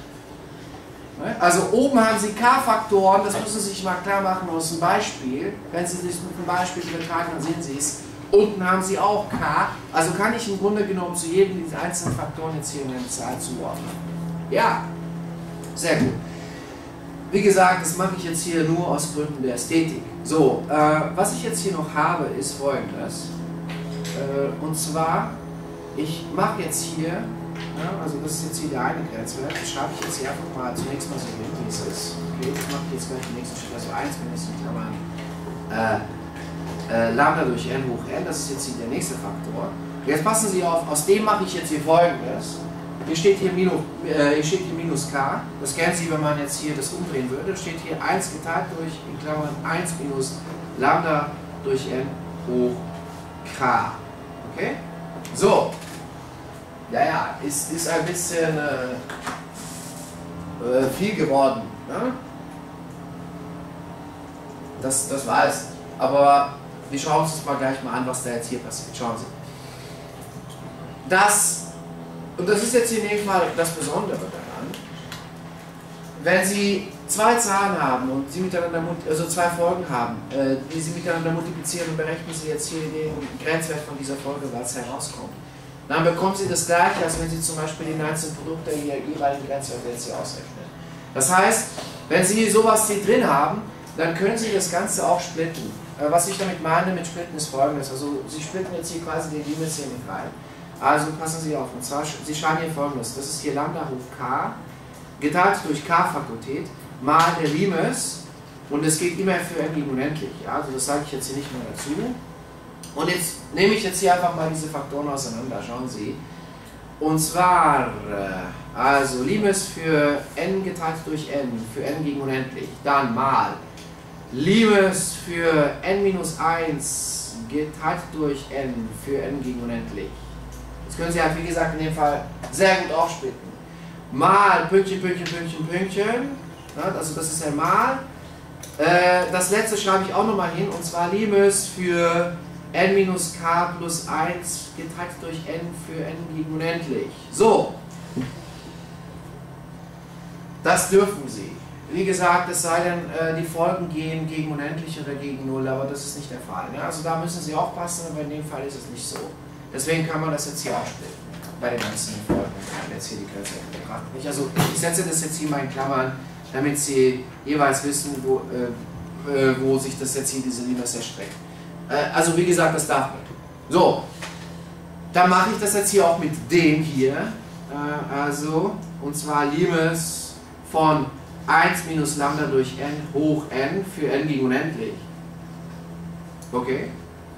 Also oben haben Sie k-Faktoren, das müssen Sie sich mal klar machen aus dem Beispiel. Wenn Sie sich mit dem Beispiel übertragen, dann sehen Sie es. Unten haben Sie auch k. Also kann ich im Grunde genommen zu jedem dieser einzelnen Faktoren jetzt hier eine Zahl zuordnen. Ja, sehr gut. Wie gesagt, das mache ich jetzt hier nur aus Gründen der Ästhetik. So, äh, was ich jetzt hier noch habe, ist folgendes. Äh, und zwar, ich mache jetzt hier, ja, also das ist jetzt hier der eine Grenzwert, das schreibe ich jetzt hier einfach mal zunächst mal so hin, wie es ist. Okay, ich mache jetzt gleich den nächsten Schritt, also eins minus in Klammern äh, äh, Lambda durch n hoch n, das ist jetzt hier der nächste Faktor. Jetzt passen Sie auf, aus dem mache ich jetzt hier folgendes. Hier steht hier, minus, äh, hier steht hier minus k, das kennen Sie, wenn man jetzt hier das umdrehen würde, steht hier eins geteilt durch, in Klammern eins minus Lambda durch n hoch k. Okay? So. Ja, ja, ist, ist ein bisschen äh, äh, viel geworden. Ne? Das, das war es. Aber wir schauen uns das mal gleich mal an, was da jetzt hier passiert. Schauen Sie. Das Und das ist jetzt in dem Fall das Besondere daran, wenn Sie zwei Zahlen haben und sie miteinander, also zwei Folgen haben, äh, die Sie miteinander multiplizieren und berechnen Sie jetzt hier den Grenzwert von dieser Folge, was herauskommt, dann bekommen Sie das gleiche, als wenn Sie zum Beispiel den einzelnen Produkt der jeweiligen Grenzwerte jetzt hier ausrechnen. Das heißt, wenn Sie sowas hier drin haben, dann können Sie das Ganze auch splitten. Äh, was ich damit meine mit splitten ist folgendes, also Sie splitten jetzt hier quasi den Limits hier mit rein. Also passen Sie auf, und zwar, Sie schreiben hier folgendes, das ist hier Lambda hoch k, geteilt durch k-Fakultät, mal der Limes, und es geht immer für n unendlich, ja? Also das sage ich jetzt hier nicht mehr dazu. Und jetzt nehme ich jetzt hier einfach mal diese Faktoren auseinander, schauen Sie. Und zwar, also Limes für n geteilt durch n, für n gegen unendlich. Dann mal Limes für n minus eins geteilt durch n, für n gegen unendlich. Das können Sie halt, wie gesagt, in dem Fall sehr gut aufsplitten. Mal Pünktchen, Pünktchen, Pünktchen, Pünktchen. Also das ist ein Mal. Das letzte schreibe ich auch nochmal hin, und zwar Limes für n minus k plus eins geteilt durch n für n gegen unendlich. So, das dürfen Sie. Wie gesagt, es sei denn, äh, die Folgen gehen gegen unendlich oder gegen null, aber das ist nicht der Fall. Ne? Also da müssen Sie aufpassen, aber in dem Fall ist es nicht so. Deswegen kann man das jetzt hier aufsplitten, bei den ganzen Folgen. Jetzt hier die Grenze betrachten. Also ich setze das jetzt hier mal in Klammern, damit Sie jeweils wissen, wo, äh, äh, wo sich das jetzt hier diese Limes erstreckt. Also wie gesagt, das darf man. So, dann mache ich das jetzt hier auch mit dem hier. Also, und zwar Limes von eins minus Lambda durch n hoch n für n gegen unendlich. Okay.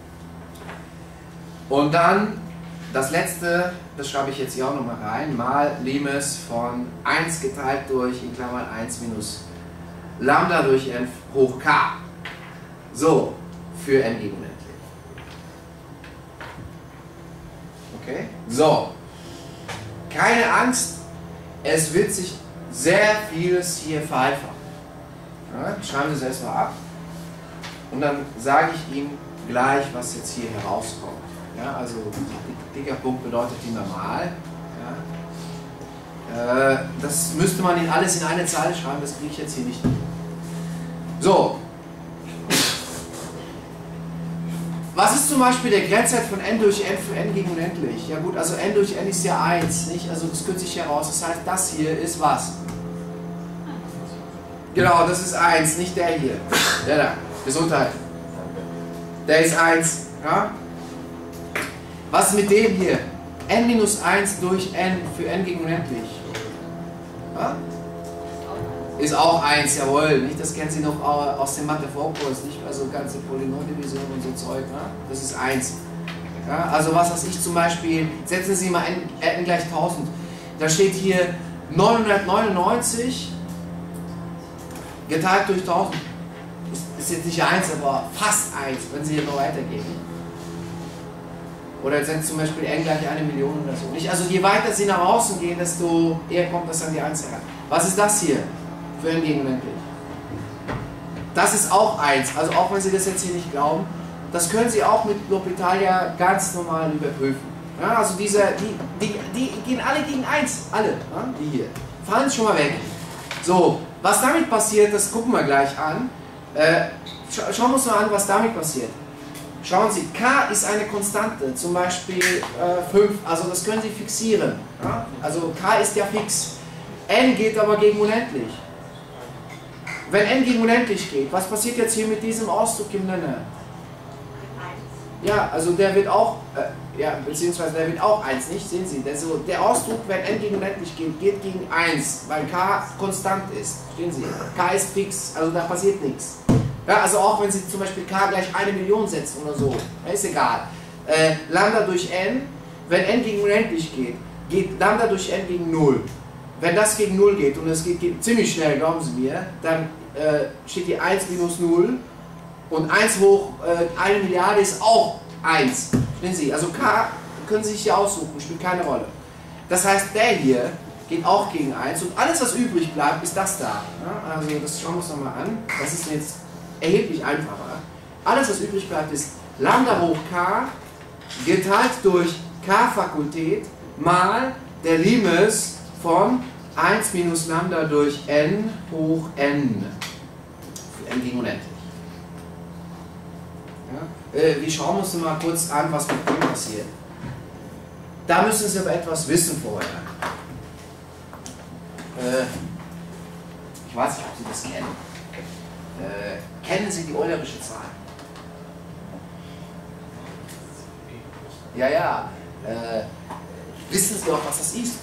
Und dann das letzte, das schreibe ich jetzt hier auch nochmal rein, mal Limes von eins geteilt durch, in Klammern eins minus Lambda durch n hoch k. So. Für n gegen unendlich. Okay? So. Keine Angst, es wird sich sehr vieles hier vereinfachen. Ja, schreiben Sie es erstmal ab. Und dann sage ich Ihnen gleich, was jetzt hier herauskommt. Ja, also dicker Punkt bedeutet die normal. Ja. Äh, das müsste man Ihnen alles in eine Zeile schreiben, das kriege ich jetzt hier nicht. So. Was ist zum Beispiel der Grenzwert von n durch n für n gegen unendlich? Ja gut, also n durch n ist ja eins, nicht? Also das kürzt sich heraus. Das heißt, das hier ist was? Genau, das ist eins, nicht der hier. Der da, Gesundheit. Der ist eins. Ja? Was ist mit dem hier? n minus eins durch n für n gegen unendlich. Ja? Ist auch eins, jawohl, nicht? Das kennen Sie noch aus dem Mathe-Vorkurs, nicht? Also ganze Polynomdivision und so Zeug, ne? Das ist eins. Ja, also was weiß ich zum Beispiel, setzen Sie mal n, n gleich tausend. Da steht hier neunhundertneunundneunzig geteilt durch tausend. Ist, ist jetzt nicht eins, aber fast eins, wenn Sie hier noch weitergehen. Oder sind zum Beispiel n gleich eine Million oder so. Nicht? Also je weiter Sie nach außen gehen, desto eher kommt das an die eins heran. Was ist das hier? Für n gegen unendlich. Das ist auch eins, also auch wenn Sie das jetzt hier nicht glauben, das können Sie auch mit L'Hospitalia ganz normal überprüfen. Ja, also diese, die, die, die gehen alle gegen eins, alle, ja, die hier. Fallen schon mal weg. So, was damit passiert, das gucken wir gleich an. Äh, scha schauen wir uns mal an, was damit passiert. Schauen Sie, k ist eine Konstante, zum Beispiel äh, fünf, also das können Sie fixieren. Ja? Also k ist ja fix. N geht aber gegen unendlich. Wenn n gegen unendlich geht, was passiert jetzt hier mit diesem Ausdruck im Nenner? Ja, also der wird auch, äh, ja, beziehungsweise der wird auch eins, nicht? Sehen Sie, der, so, der Ausdruck, wenn n gegen unendlich geht, geht gegen eins, weil k konstant ist. Verstehen Sie? K ist fix, also da passiert nichts. Ja, also auch wenn Sie zum Beispiel k gleich eine Million setzen oder so, ist egal. Äh, Lambda durch n, wenn n gegen unendlich geht, geht Lambda durch n gegen null. Wenn das gegen null geht, und es geht, geht ziemlich schnell, glauben Sie mir, dann äh, steht hier eins minus null und eins hoch äh, eine Milliarde ist auch eins. Verstehen Sie? Also k können Sie sich hier aussuchen, spielt keine Rolle. Das heißt, der hier geht auch gegen eins und alles, was übrig bleibt, ist das da. Ja, also das schauen wir uns nochmal an. Das ist jetzt erheblich einfacher. Alles, was übrig bleibt, ist Lambda hoch k geteilt durch k-Fakultät mal der Limes von eins minus Lambda durch n hoch n. Für n gegen unendlich. Ja? Äh, wir schauen uns mal kurz an, was mit dem passiert. Da müssen Sie aber etwas wissen vorher. Äh, ich weiß nicht, ob Sie das kennen. Äh, kennen Sie die Eulerische Zahl? Ja, ja. Äh, wissen Sie auch, was das ist?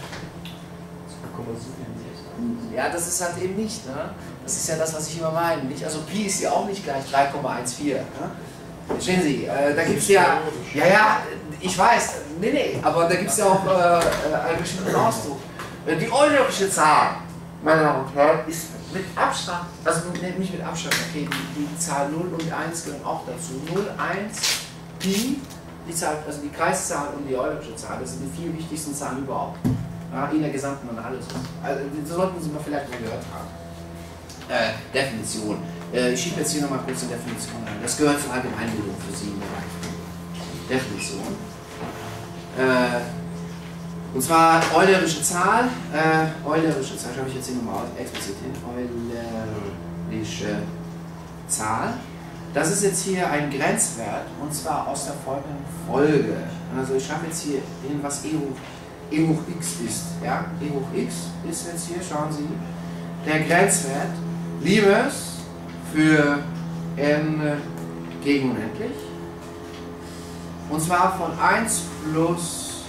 Ja, das ist halt eben nicht. Ne? Das ist ja das, was ich immer meine. Nicht? Also Pi ist ja auch nicht gleich drei Komma eins vier. Ne? Verstehen Sie, äh, da gibt es ja, ja, ja, ich weiß, nee, nee, aber da gibt es ja auch äh, einen bestimmten Ausdruck. Die eulerische Zahl, meine Damen und Herren, ist mit Abstand, also nicht mit Abstand, okay, die, die Zahl null und eins gehören auch dazu. null, eins, Pi, die Zahl, also die Kreiszahl und die eulerische Zahl, das sind die vier wichtigsten Zahlen überhaupt. Ja, in der gesamten Analyse. Also, das sollten Sie mal vielleicht mal gehört haben. Äh, Definition. Äh, ich schiebe jetzt hier nochmal kurz eine Definition rein. Das gehört zur Allgemeinbildung für Sie im Bereich. Definition. Äh, und zwar eulerische Zahl. Äh, eulerische Zahl, schreibe ich jetzt hier nochmal explizit hin. Eulerische Zahl. Das ist jetzt hier ein Grenzwert und zwar aus der folgenden Folge. Also ich schreibe jetzt hier hin, was E hoch, E hoch x ist. Ja? E hoch x ist jetzt hier, schauen Sie, der Grenzwert Limes für n gegen unendlich. Und zwar von eins plus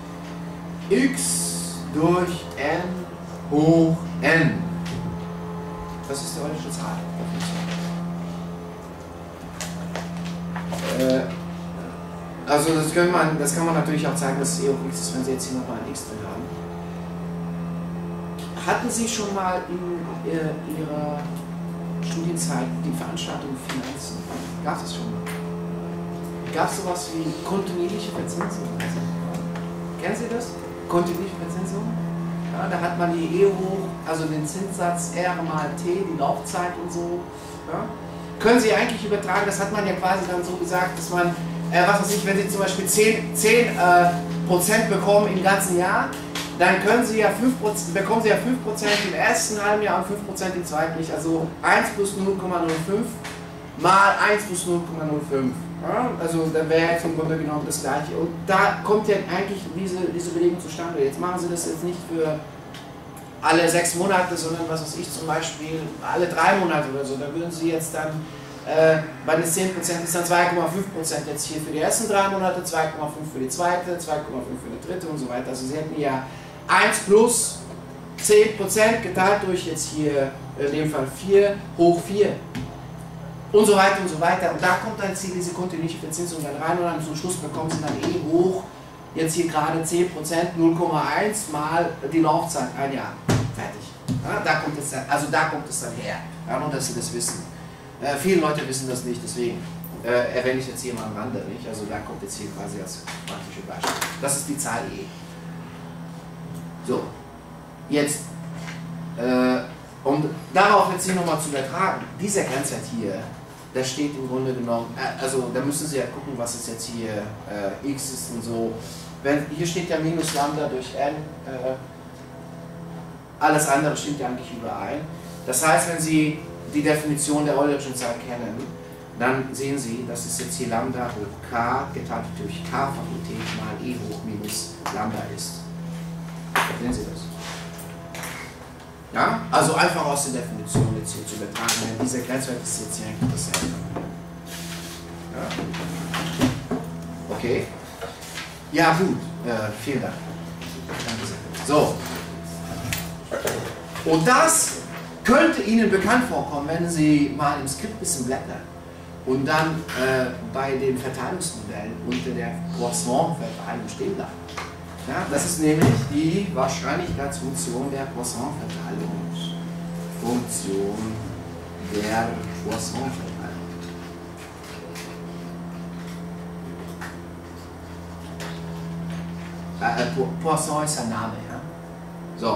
x durch n hoch n. Das ist die eulerische Zahl. Äh, also das, können man, das kann man natürlich auch zeigen, dass es E hoch x ist, wenn Sie jetzt hier nochmal ein x drin haben. Hatten Sie schon mal in äh, Ihrer Studienzeit die Veranstaltung Finanzen? Gab es das schon mal? Gab es sowas wie kontinuierliche Verzinsung? Kennen Sie das? Kontinuierliche Verzinsung? Ja, da hat man die E hoch, also den Zinssatz R mal T, die Laufzeit und so. Ja? Können Sie eigentlich übertragen, das hat man ja quasi dann so gesagt, dass man, äh, was weiß ich, wenn Sie zum Beispiel zehn Prozent äh, bekommen im ganzen Jahr, dann können Sie ja fünf Prozent, bekommen Sie ja fünf Prozent im ersten halben Jahr und fünf Prozent im zweiten nicht. Also eins plus null Komma null fünf mal eins plus null Komma null fünf. Ja, also da wäre jetzt im Grunde genommen das gleiche. Und da kommt ja eigentlich diese, diese Belegung zustande. Jetzt machen Sie das jetzt nicht für alle sechs Monate, sondern was weiß ich zum Beispiel alle drei Monate oder so. Da würden Sie jetzt dann äh, bei den zehn Prozent ist dann zwei Komma fünf Prozent jetzt hier für die ersten drei Monate, zwei Komma fünf für die zweite, zwei Komma fünf für die dritte und so weiter. Also Sie hätten ja eins plus zehn Prozent geteilt durch jetzt hier in dem Fall vier hoch vier und so weiter und so weiter. Und da kommt dann jetzt hier diese kontinuierliche Verzinsung dann rein und dann zum Schluss bekommen Sie dann E hoch, jetzt hier gerade zehn Prozent, null Komma eins mal die Laufzeit, ein Jahr. Fertig. Ja, da kommt es dann, also da kommt es dann her. Ja, nur dass Sie das wissen. Äh, viele Leute wissen das nicht, deswegen äh, erwähne ich jetzt hier mal am Rande nicht. Also da kommt jetzt hier quasi als praktische Beispiel. Das ist die Zahl E. So, jetzt, äh, um darauf jetzt hier nochmal zu übertragen, dieser Grenzwert hier, da steht im Grunde genommen, äh, also da müssen Sie ja gucken, was ist jetzt hier äh, x ist und so. Wenn, hier steht ja minus Lambda durch n, äh, alles andere stimmt ja eigentlich überein. Das heißt, wenn Sie die Definition der eulerischen Zahl kennen, dann sehen Sie, dass es jetzt hier Lambda hoch k geteilt durch k Fakultät mal e hoch minus Lambda ist. Sehen Sie das? Ja? Also einfach aus der Definition jetzt hier zu übertragen, denn dieser Grenzwert ist jetzt hier eigentlich dasselbe. Ja? Okay. Ja gut, äh, vielen Dank. So. Und das könnte Ihnen bekannt vorkommen, wenn Sie mal im Skript ein bisschen blättern und dann äh, bei den Verteilungsmodellen unter der Poisson-Verteilung stehen bleiben. Ja, das ist nämlich die Wahrscheinlichkeitsfunktion der Poisson-Verteilung. Funktion der Poisson-Verteilung. Äh, po Poisson ist ein Name, ja? So.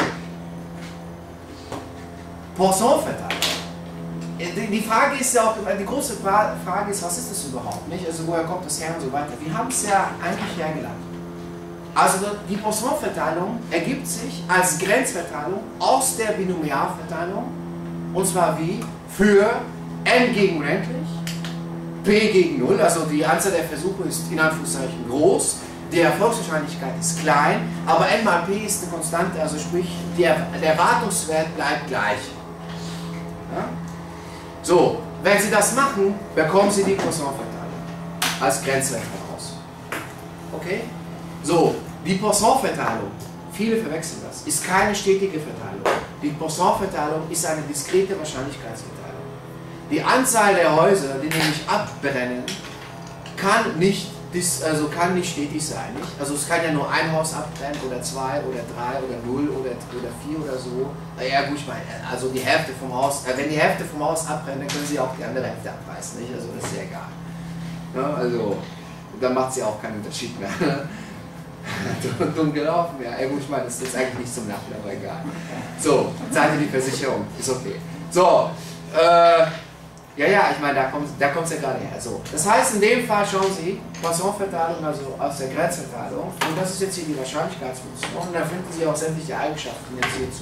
Poisson-Verteilung. Die Frage ist ja auch, die große Frage ist, was ist das überhaupt, nicht? Also woher kommt das her und so weiter. Wir haben es ja eigentlich hergeleitet. Also die Poisson-Verteilung ergibt sich als Grenzverteilung aus der Binomialverteilung, und zwar wie? Für n gegen unendlich, p gegen null, also die Anzahl der Versuche ist in Anführungszeichen groß, die Erfolgswahrscheinlichkeit ist klein, aber n mal p ist eine Konstante, also sprich der, der Erwartungswert bleibt gleich. Ja? So, wenn Sie das machen, bekommen Sie die Poisson-Verteilung als Grenzwert heraus. Okay? So, die Poisson-Verteilung, viele verwechseln das, ist keine stetige Verteilung. Die Poisson-Verteilung ist eine diskrete Wahrscheinlichkeitsverteilung. Die Anzahl der Häuser, die nämlich abbrennen, kann nicht, also kann nicht stetig sein. Nicht? Also es kann ja nur ein Haus abbrennen oder zwei oder drei oder null oder, oder vier oder so. Ja gut, ich meine, also die Hälfte vom Haus, äh, wenn die Hälfte vom Haus abbrennt, dann können sie auch die andere Hälfte abreißen. Nicht? Also das ist ja egal. Ja, also dann macht sie auch keinen Unterschied mehr. Dumm gelaufen, ja. Ja gut, ich meine, das ist jetzt eigentlich nicht zum Lachen, aber egal. So, zahlt ihr die Versicherung, ist okay. So, äh, ja, ja, ich meine, da kommt da kommt's ja gerade her. So, das heißt, in dem Fall schauen Sie, Poisson-Verteilung, also aus der Grenzverteilung, und das ist jetzt hier die Wahrscheinlichkeitsfunktion, und da finden Sie auch sämtliche Eigenschaften jetzt hierzu.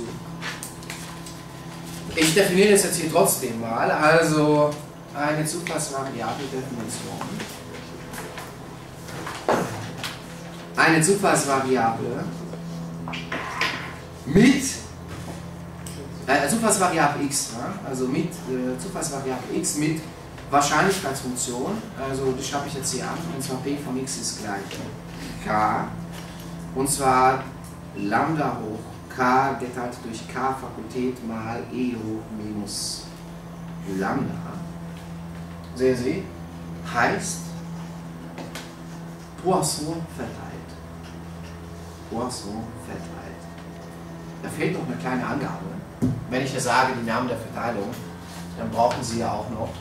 Ich definiere das jetzt hier trotzdem mal, also eine Zufallsvariable Definition. Eine Zufallsvariable mit äh, Zufallsvariable x, ja? Also mit äh, Zufallsvariable x mit Wahrscheinlichkeitsfunktion, also das schreibe ich jetzt hier an, und zwar p von x ist gleich k, und zwar Lambda hoch k geteilt durch k Fakultät mal e hoch minus Lambda. Sehen Sie, heißt Poisson verteilt. Poisson verteilt. Da fehlt noch eine kleine Angabe. Wenn ich ja sage, die Namen der Verteilung, dann brauchen Sie ja auch noch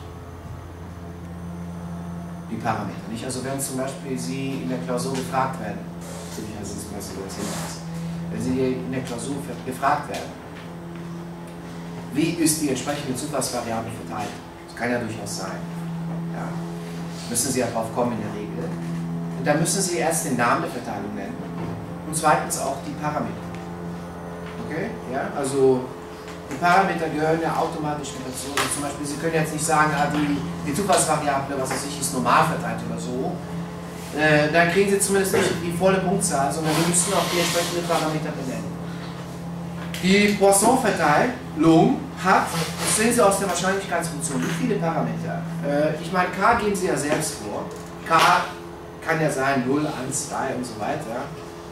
die Parameter. Nicht? Also wenn zum Beispiel Sie in der Klausur gefragt werden, also das ist so das Hinweis, wenn Sie in der Klausur gefragt werden, wie ist die entsprechende Zufallsvariable verteilt? Das kann ja durchaus sein. Ja. Müssen Sie ja drauf kommen in der Regel. Und dann müssen Sie erst den Namen der Verteilung nennen und zweitens auch die Parameter. Okay? Ja, also die Parameter gehören ja automatisch mit dazu. Also zum Beispiel, Sie können jetzt nicht sagen, ah, die, die Zufallsvariable, was weiß ich, ist normal verteilt oder so. Äh, dann kriegen Sie zumindest nicht die volle Punktzahl, sondern Sie müssen auch die entsprechenden Parameter benennen. Die Poisson-Verteilung hat, das sehen Sie aus der Wahrscheinlichkeitsfunktion, wie viele Parameter. Äh, ich meine, k geben Sie ja selbst vor. K kann ja sein null, eins, zwei und so weiter.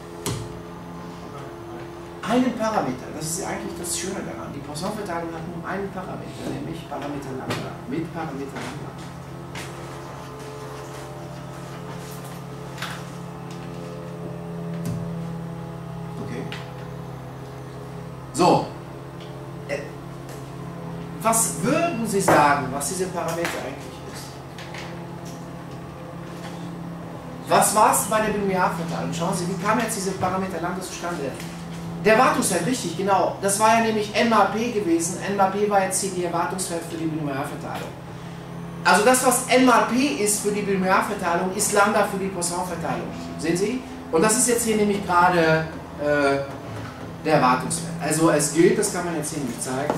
Einen Parameter, das ist ja eigentlich das Schöne daran. Die Poisson-Verteilung hat nur einen Parameter, nämlich Parameter Lambda, mit Parameter Lambda. Okay. So. Äh, was würden Sie sagen, was diese Parameter eigentlich ist? Was war es bei der Binomialverteilung? Schauen Sie, wie kam jetzt diese Parameter Lambda zustande? Der Erwartungswert, richtig, genau. Das war ja nämlich n mal p gewesen. N mal p war jetzt hier die Erwartungswert für die Binomialverteilung. Also das, was n mal p ist für die Binomialverteilung, ist Lambda für die Poisson-Verteilung. Sehen Sie? Und das ist jetzt hier nämlich gerade äh, der Erwartungswert. Also es gilt, das kann man jetzt hier nicht zeigen.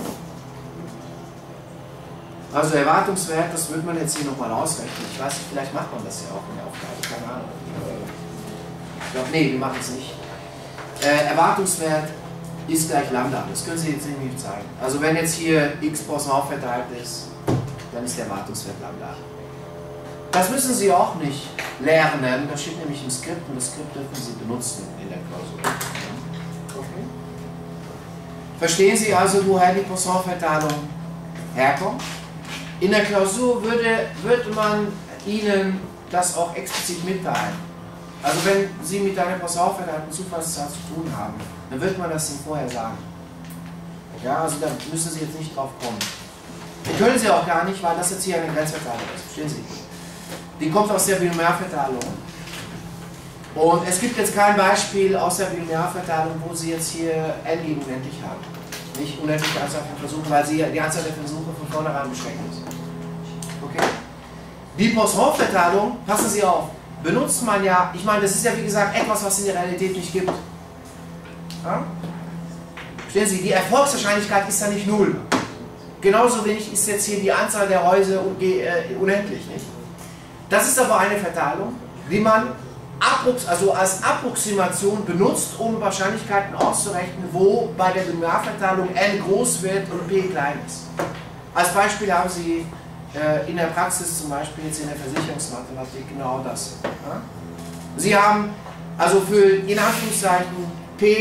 Also Erwartungswert, das wird man jetzt hier nochmal ausrechnen. Ich weiß nicht, vielleicht macht man das ja auch in der Aufgabe, keine Ahnung. Ich glaube, nee, wir machen es nicht. Äh, Erwartungswert ist gleich Lambda. Das können Sie jetzt nicht zeigen. Also wenn jetzt hier x Poisson verteilt ist, dann ist der Erwartungswert Lambda. Das müssen Sie auch nicht lernen. Das steht nämlich im Skript und das Skript dürfen Sie benutzen in der Klausur. Okay. Verstehen Sie also, woher die Poisson-Verteilung herkommt? In der Klausur würde, würde man Ihnen das auch explizit mitteilen. Also wenn Sie mit einer Poisson-verteilten Zufallszahl zu tun haben, dann wird man das Ihnen vorher sagen. Ja, also da müssen Sie jetzt nicht drauf kommen. Die können Sie auch gar nicht, weil das jetzt hier eine Grenzverteilung ist. Verstehen Sie? Die kommt aus der Binomialverteilung. Und es gibt jetzt kein Beispiel aus der Binomialverteilung, wo Sie jetzt hier n gegen unendlich haben. Nicht unendliche Anzahl von Versuchen, weil Sie die Anzahl der Versuche von vornherein beschränkt ist. Okay? Die Poisson-Verteilung, passen Sie auf, benutzt man ja, ich meine, das ist ja wie gesagt etwas, was es in der Realität nicht gibt. Ja? Verstehen Sie, die Erfolgswahrscheinlichkeit ist ja nicht null. Genauso wenig ist jetzt hier die Anzahl der Häuser unendlich. Nicht? Das ist aber eine Verteilung, die man also als Approximation benutzt, um Wahrscheinlichkeiten auszurechnen, wo bei der Binomialverteilung n groß wird und p klein ist. Als Beispiel haben Sie äh, in der Praxis zum Beispiel jetzt in der Versicherungsmathematik genau das. Ja? Sie haben also für in Anführungszeichen p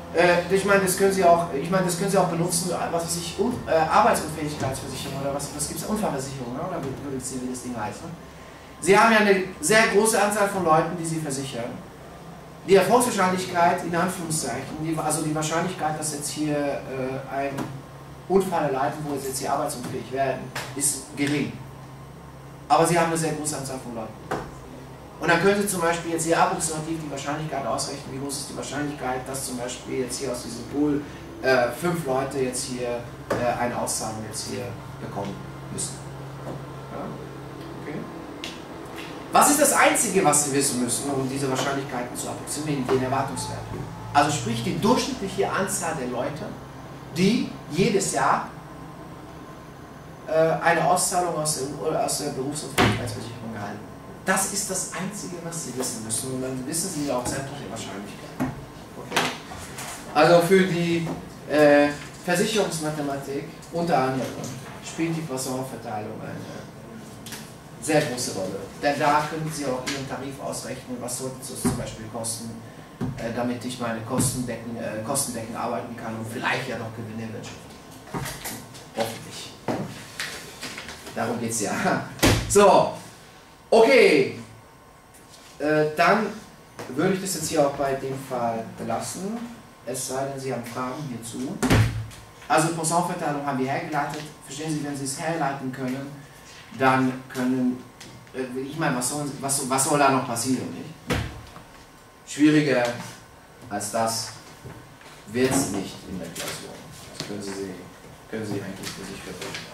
Äh, ich meine, das können Sie auch, ich meine, das können Sie auch benutzen, was weiß ich, Un äh, Arbeitsunfähigkeitsversicherung oder was, was gibt es, Unfallversicherung, ne? Oder wie, wie das Ding heißt. Ne? Sie haben ja eine sehr große Anzahl von Leuten, die Sie versichern. Die Erfolgswahrscheinlichkeit, in Anführungszeichen, die, also die Wahrscheinlichkeit, dass jetzt hier äh, ein Unfall erleiden, wo sie jetzt hier arbeitsunfähig werden, ist gering. Aber Sie haben eine sehr große Anzahl von Leuten. Und dann können Sie zum Beispiel jetzt hier approximativ die Wahrscheinlichkeit ausrechnen, wie groß ist die Wahrscheinlichkeit, dass zum Beispiel jetzt hier aus diesem Pool äh, fünf Leute jetzt hier äh, eine Auszahlung jetzt hier bekommen müssen. Ja? Okay. Was ist das Einzige, was Sie wissen müssen, um diese Wahrscheinlichkeiten zu approximieren? Den Erwartungswert. Also sprich die durchschnittliche Anzahl der Leute, die jedes Jahr äh, eine Auszahlung aus der, aus der Berufsunfähigkeitsversicherung erhalten. Das ist das Einzige, was Sie wissen müssen. Und dann wissen Sie auch sämtliche Wahrscheinlichkeiten. Okay. Also für die äh, Versicherungsmathematik unter anderem spielt die Poisson-Verteilung eine sehr große Rolle. Denn da können Sie auch Ihren Tarif ausrechnen, was sollte es zum Beispiel kosten, äh, damit ich meine Kostendecken, äh, kostendeckend arbeiten kann und vielleicht ja noch Gewinne wirtschaften. Hoffentlich. Darum geht es ja. So. Okay, äh, dann würde ich das jetzt hier auch bei dem Fall belassen, es sei denn, Sie haben Fragen hierzu. Also Poisson-Verteilung haben wir hergeleitet. Verstehen Sie, wenn Sie es herleiten können, dann können, äh, ich meine, was soll, was, was soll da noch passieren? Nicht? Schwieriger als das wird es nicht in der Klausur. Das können Sie, können Sie eigentlich für sich verfolgen.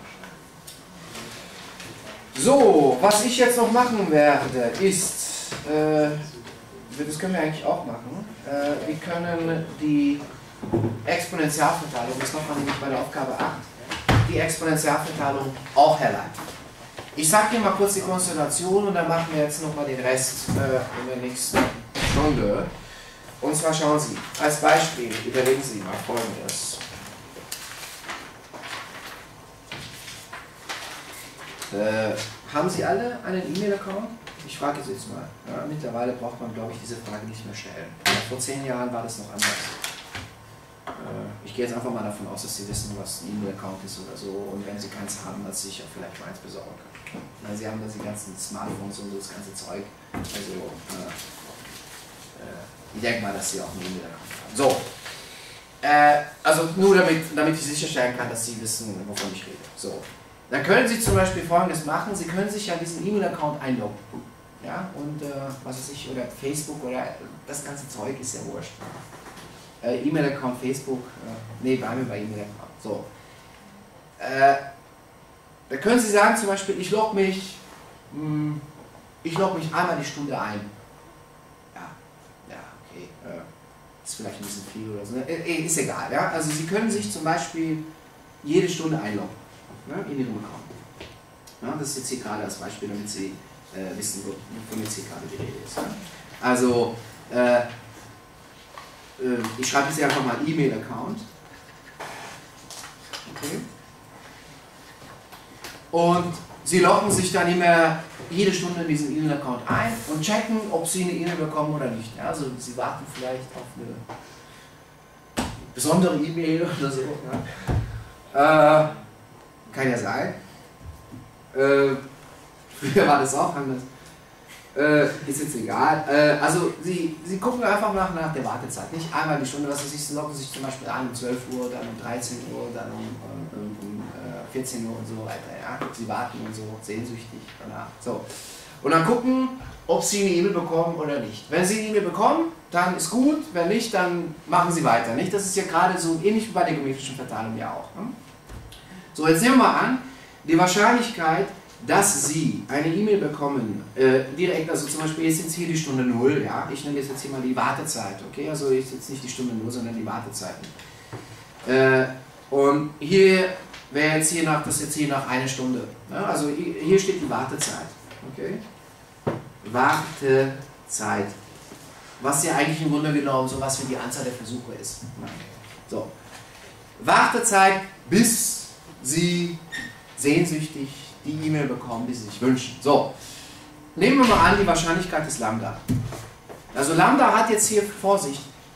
So, was ich jetzt noch machen werde, ist, äh, das können wir eigentlich auch machen, äh, wir können die Exponentialverteilung, das macht man nämlich bei der Aufgabe acht, die Exponentialverteilung auch herleiten. Ich sage dir mal kurz die Konstellation und dann machen wir jetzt nochmal den Rest äh, in der nächsten Stunde. Und zwar schauen Sie, als Beispiel, überlegen Sie mal Folgendes. Äh, haben Sie alle einen E-Mail-Account? Ich frage Sie jetzt mal. Ja, mittlerweile braucht man, glaube ich, diese Frage nicht mehr stellen. Ja, vor zehn Jahren war das noch anders. Äh, ich gehe jetzt einfach mal davon aus, dass Sie wissen, was ein E-Mail-Account ist oder so. Und wenn Sie keins haben, dass Sie sich auch vielleicht mal eins besorgen können. Weil Sie haben da die ganzen Smartphones und so das ganze Zeug. Also, äh, äh, ich denke mal, dass Sie auch einen E-Mail-Account haben. So. Äh, also nur damit, damit ich sicherstellen kann, dass Sie wissen, wovon ich rede. So. Dann können Sie zum Beispiel Folgendes machen, Sie können sich ja diesen E-Mail-Account einloggen. Ja, und äh, was weiß ich, oder Facebook oder das ganze Zeug ist ja wurscht. Äh, E-Mail-Account, Facebook, äh, nee, bleiben wir bei E-Mail-Account. So. Äh, da können Sie sagen zum Beispiel, ich logge mich, mh, ich logge mich einmal die Stunde ein. Ja, ja, okay, äh, ist vielleicht ein bisschen viel oder so, äh, ist egal, ja. Also Sie können sich zum Beispiel jede Stunde einloggen. In Ihrem Account. Ja, das ist jetzt hier gerade als Beispiel, damit Sie äh, wissen, wovon jetzt hier gerade die Rede ist. Ja? Also, äh, äh, ich schreibe jetzt hier einfach mal E-Mail-Account. Okay. Und Sie loggen sich dann immer jede Stunde in diesen E-Mail-Account ein und checken, ob Sie eine E-Mail bekommen oder nicht. Ja? Also, Sie warten vielleicht auf eine besondere E-Mail oder so. Ja? Äh, Kann ja sein. Äh, früher war das auch anders. Äh, ist jetzt egal. Äh, also Sie, Sie gucken einfach nach, nach der Wartezeit. Nicht einmal die Stunde, was Sie sich, Sie loggen sich zum Beispiel an um zwölf Uhr, dann um dreizehn Uhr, dann um, um, um äh, vierzehn Uhr und so weiter. Ja? Sie warten und so, sehnsüchtig danach. So. Und dann gucken, ob Sie eine E-Mail bekommen oder nicht. Wenn Sie eine E-Mail bekommen, dann ist gut. Wenn nicht, dann machen Sie weiter. Nicht? Das ist ja gerade so ähnlich wie bei der geometrischen Verteilung ja auch. Ne? So, jetzt nehmen wir mal an, die Wahrscheinlichkeit, dass Sie eine E-Mail bekommen, äh, direkt, also zum Beispiel ist jetzt hier die Stunde null, ja, ich nenne jetzt hier mal die Wartezeit, okay, also ist jetzt nicht die Stunde null, sondern die Wartezeiten. Äh, und hier wäre jetzt hier nach, das ist jetzt hier nach einer Stunde, ja, also hier steht die Wartezeit, okay, Wartezeit, was ja eigentlich im Grunde genommen sowas wie die Anzahl der Versuche ist. So, Wartezeit, bis Sie sehnsüchtig die E-Mail bekommen, die Sie sich wünschen. So, nehmen wir mal an, die Wahrscheinlichkeit ist Lambda. Also Lambda hat jetzt hier Vorsicht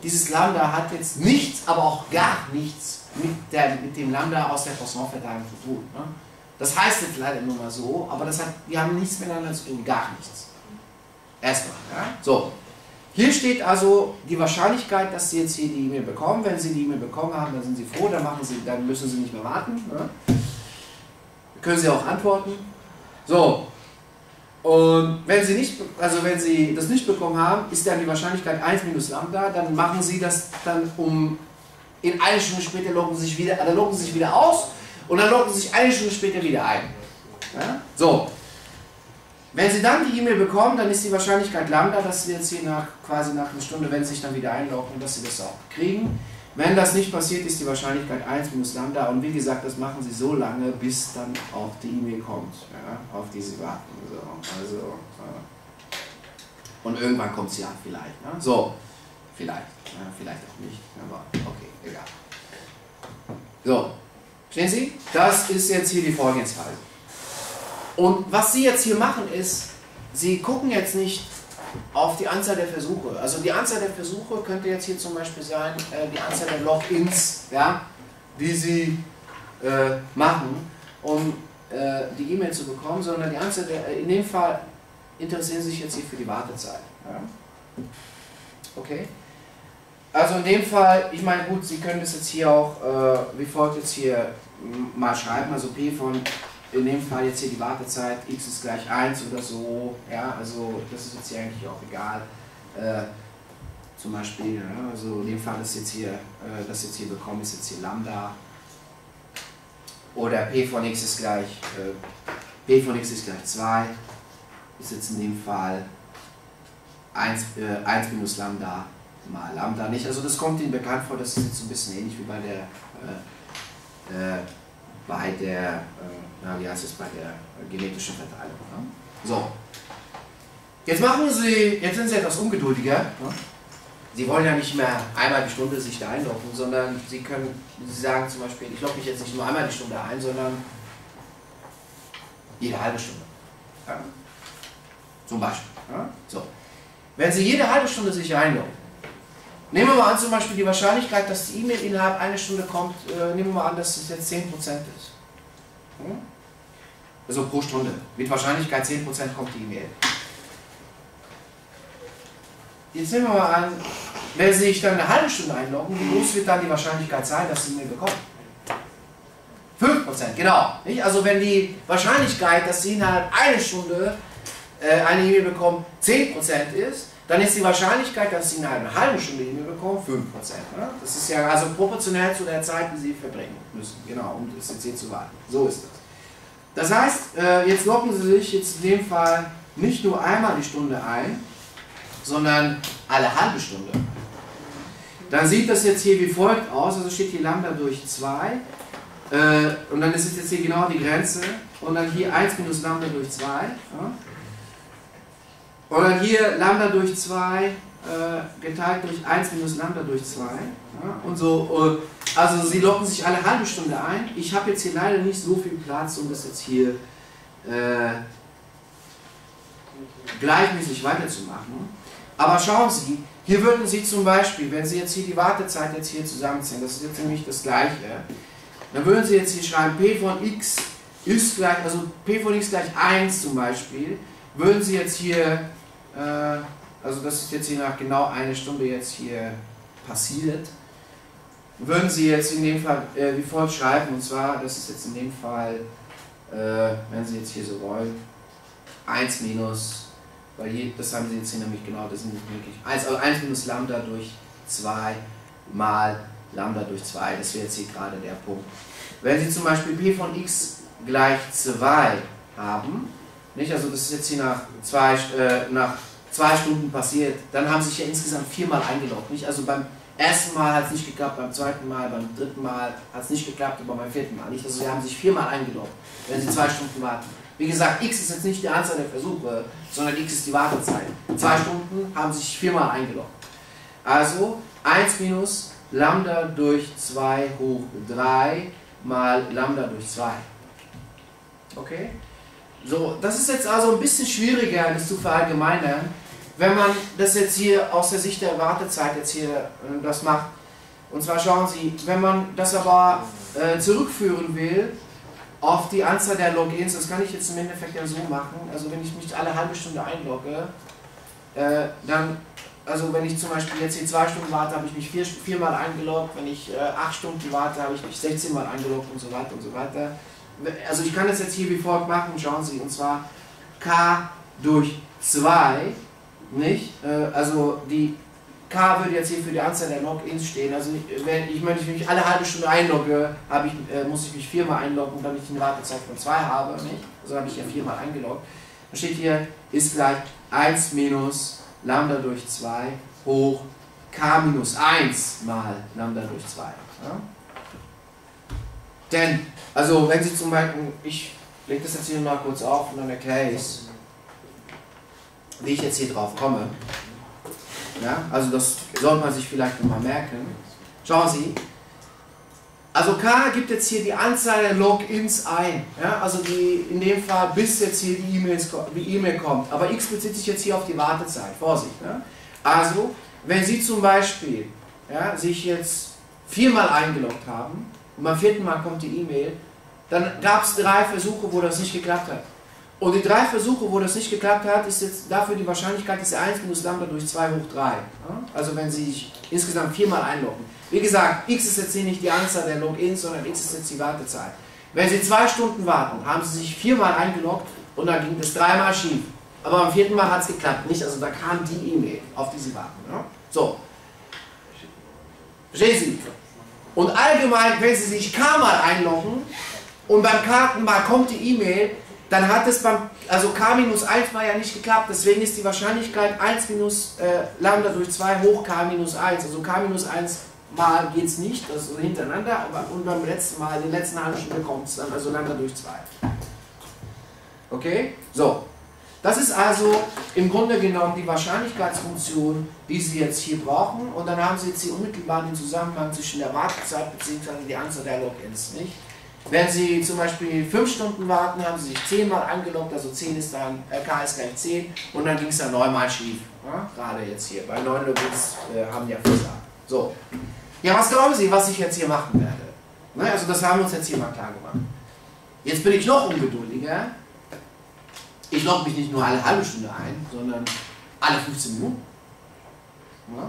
dieses Lambda hat jetzt nichts, aber auch gar nichts mit, der, mit dem Lambda aus der Poisson-Verteilung zu tun. Ne? Das heißt jetzt leider nur mal so, aber das hat, die haben nichts miteinander zu tun, gar nichts. Erstmal. Ja? So. Hier steht also die Wahrscheinlichkeit, dass Sie jetzt hier die E-Mail bekommen. Wenn Sie die E-Mail bekommen haben, dann sind Sie froh, dann, machen Sie, dann müssen Sie nicht mehr warten. Ne? Können Sie auch antworten. So. Und wenn Sie nicht, also wenn Sie das nicht bekommen haben, ist dann die Wahrscheinlichkeit eins minus Lambda, dann machen Sie das dann um, in eine Stunde später loggen Sie sich wieder, dann loggen Sie sich wieder aus und dann loggen Sie sich eine Stunde später wieder ein. Ja? So. Wenn Sie dann die E-Mail bekommen, dann ist die Wahrscheinlichkeit Lambda, dass Sie jetzt hier nach, quasi nach einer Stunde, wenn Sie sich dann wieder einloggen, dass Sie das auch kriegen. Wenn das nicht passiert, ist die Wahrscheinlichkeit eins minus Lambda und wie gesagt, das machen Sie so lange, bis dann auch die E-Mail kommt, ja, auf die Sie warten. So, also, äh, und irgendwann kommt sie ja vielleicht. Ne? So, vielleicht, ja, vielleicht auch nicht, aber okay, egal. So, verstehen Sie? Das ist jetzt hier die Vorgehensweise. Und was Sie jetzt hier machen ist, Sie gucken jetzt nicht auf die Anzahl der Versuche. Also die Anzahl der Versuche könnte jetzt hier zum Beispiel sein, äh, die Anzahl der Logins, ja, die Sie äh, machen, um äh, die E-Mail zu bekommen, sondern die Anzahl der, in dem Fall interessieren Sie sich jetzt hier für die Wartezeit. Ja. Okay? Also in dem Fall, ich meine gut, Sie können das jetzt hier auch äh, wie folgt jetzt hier mal schreiben, also P von in dem Fall jetzt hier die Wartezeit, x ist gleich eins oder so, ja, also das ist jetzt hier eigentlich auch egal, äh, zum Beispiel, ja, also in dem Fall ist jetzt hier, äh, das jetzt hier bekommen, ist jetzt hier Lambda, oder P von x ist gleich, äh, P von x ist gleich zwei, ist jetzt in dem Fall eins, äh, eins minus Lambda mal Lambda nicht, also das kommt Ihnen bekannt vor, das ist jetzt so ein bisschen ähnlich wie bei der, äh, äh, bei der, äh, na, wie heißt es, bei der äh, genetischen Verteilung. Ne? So, jetzt machen Sie, jetzt sind Sie etwas ungeduldiger. Ne? Sie wollen ja nicht mehr einmal die Stunde sich da einloggen, sondern Sie können, Sie sagen zum Beispiel, ich logge mich jetzt nicht nur einmal die Stunde ein, sondern jede halbe Stunde. Ja? Zum Beispiel. Ja? So. Wenn Sie jede halbe Stunde sich einloggen, nehmen wir mal an zum Beispiel die Wahrscheinlichkeit, dass die E-Mail innerhalb einer Stunde kommt, äh, nehmen wir mal an, dass es jetzt zehn Prozent ist. Hm? Also pro Stunde. Mit Wahrscheinlichkeit zehn Prozent kommt die E-Mail. Jetzt nehmen wir mal an, wenn Sie sich dann eine halbe Stunde einloggen, wie groß wird dann die Wahrscheinlichkeit sein, dass Sie die E-Mail bekommen? fünf Prozent, genau. Nicht? Also wenn die Wahrscheinlichkeit, dass Sie innerhalb einer Stunde äh, eine E-Mail bekommen, zehn Prozent ist, dann ist die Wahrscheinlichkeit, dass Sie innerhalb einer halben Stunde E-Mail bekommen, fünf Prozent. Ne? Das ist ja also proportional zu der Zeit, die Sie verbringen müssen, genau, um das jetzt hier zu warten. So ist das. Das heißt, äh, jetzt loggen Sie sich jetzt in dem Fall nicht nur einmal die Stunde ein, sondern alle halbe Stunde. Dann sieht das jetzt hier wie folgt aus, also steht hier Lambda durch zwei äh, und dann ist es jetzt hier genau die Grenze und dann hier eins minus Lambda durch zwei. Ja? Und dann hier Lambda durch zwei äh, geteilt durch eins minus Lambda durch zwei. Ja, und so, äh, also Sie loggen sich alle halbe Stunde ein. Ich habe jetzt hier leider nicht so viel Platz, um das jetzt hier äh, gleichmäßig weiterzumachen. Aber schauen Sie, hier würden Sie zum Beispiel, wenn Sie jetzt hier die Wartezeit jetzt hier zusammenziehen, das ist jetzt nämlich das Gleiche, dann würden Sie jetzt hier schreiben, P von x ist gleich, also P von x gleich eins zum Beispiel, würden Sie jetzt hier, äh, also das ist jetzt hier nach genau einer Stunde jetzt hier passiert, würden Sie jetzt in dem Fall äh, wie folgt schreiben, und zwar, das ist jetzt in dem Fall, äh, wenn Sie jetzt hier so wollen, eins minus, weil hier, das haben Sie jetzt hier nämlich genau, das sind nicht möglich, eins, also eins minus Lambda durch zwei mal Lambda durch zwei, das wäre jetzt hier gerade der Punkt. Wenn Sie zum Beispiel P von x gleich zwei haben, nicht? Also das ist jetzt hier nach zwei, äh, nach zwei Stunden passiert, dann haben Sie sich ja insgesamt viermal eingeloggt. Nicht? Also beim ersten Mal hat es nicht geklappt, beim zweiten Mal, beim dritten Mal hat es nicht geklappt, aber beim vierten Mal nicht. Also Sie haben sich viermal eingeloggt, wenn Sie zwei Stunden warten. Wie gesagt, x ist jetzt nicht die Anzahl der Versuche, sondern x ist die Wartezeit. Zwei Stunden haben Sie sich viermal eingeloggt. Also eins minus Lambda durch zwei hoch drei mal Lambda durch zwei. Okay? So, das ist jetzt also ein bisschen schwieriger, das zu verallgemeinern. wenn man das jetzt hier aus der Sicht der Wartezeit jetzt hier äh, das macht. Und zwar schauen Sie, wenn man das aber äh, zurückführen will auf die Anzahl der Logins, das kann ich jetzt im Endeffekt ja so machen, also wenn ich mich alle halbe Stunde einlogge, äh, dann, also wenn ich zum Beispiel jetzt hier zwei Stunden warte, habe ich mich vier, viermal eingeloggt, wenn ich äh, acht Stunden warte, habe ich mich sechzehn Mal eingeloggt und so weiter und so weiter. Also ich kann das jetzt hier wie folgt machen, schauen Sie, und zwar K durch zwei, nicht? Äh, also die K würde jetzt hier für die Anzahl der Logins stehen. Also wenn ich, wenn ich mich alle halbe Stunde einlogge, habe ich, äh, muss ich mich viermal einloggen, damit ich eine Wartezeit von zwei habe, nicht? Also habe ich ja viermal eingeloggt. Dann steht hier, ist gleich eins minus Lambda durch zwei hoch K minus eins mal Lambda durch zwei. Ja? Denn, also wenn Sie zum Beispiel, ich lege das jetzt hier mal kurz auf und dann erkläre ich es, wie ich jetzt hier drauf komme. Ja, also das sollte man sich vielleicht nochmal merken. Schauen Sie, also K gibt jetzt hier die Anzahl der Logins ein. Ja, also die, in dem Fall bis jetzt hier die E-Mail kommt. Aber X bezieht sich jetzt hier auf die Wartezeit. Vorsicht. Ja? Also, wenn Sie zum Beispiel ja, sich jetzt viermal eingeloggt haben und beim vierten Mal kommt die E-Mail, dann gab es drei Versuche, wo das nicht geklappt hat. Und die drei Versuche, wo das nicht geklappt hat, ist jetzt dafür die Wahrscheinlichkeit, ist eins minus Lambda durch zwei hoch drei. Also wenn Sie sich insgesamt viermal einloggen. Wie gesagt, x ist jetzt hier nicht die Anzahl der Logins, sondern x ist jetzt die Wartezeit. Wenn Sie zwei Stunden warten, haben Sie sich viermal eingeloggt und dann ging das dreimal schief. Aber beim vierten Mal hat es geklappt, nicht? Also da kam die E-Mail, auf die Sie warten. Ja? So. Verstehen Sie? Und allgemein, wenn Sie sich k-mal einloggen und beim k Mal kommt die E-Mail, dann hat es beim, also k minus eins mal ja nicht geklappt, deswegen ist die Wahrscheinlichkeit eins minus äh, Lambda durch zwei hoch k minus eins, also k minus eins mal geht es nicht, also hintereinander, aber und beim letzten Mal, den letzten halben Stunde kommt es dann, also Lambda durch zwei. Okay? So. Das ist also im Grunde genommen die Wahrscheinlichkeitsfunktion, die Sie jetzt hier brauchen, und dann haben Sie jetzt hier unmittelbar den Zusammenhang zwischen der Wartezeit bzw. die Anzahl der Logins, nicht? Wenn Sie zum Beispiel fünf Stunden warten, haben Sie sich zehn Mal eingeloggt, also zehn ist dann, äh, K ist gleich zehn, und dann ging es dann neunmal schief. Ja? Gerade jetzt hier, bei neun Logins äh, haben ja versagt. So. Ja, was glauben Sie, was ich jetzt hier machen werde? Ne? Also das haben wir uns jetzt hier mal klar gemacht. Jetzt bin ich noch ungeduldiger. Ich logge mich nicht nur alle halbe Stunde ein, sondern alle fünfzehn Minuten. Ja?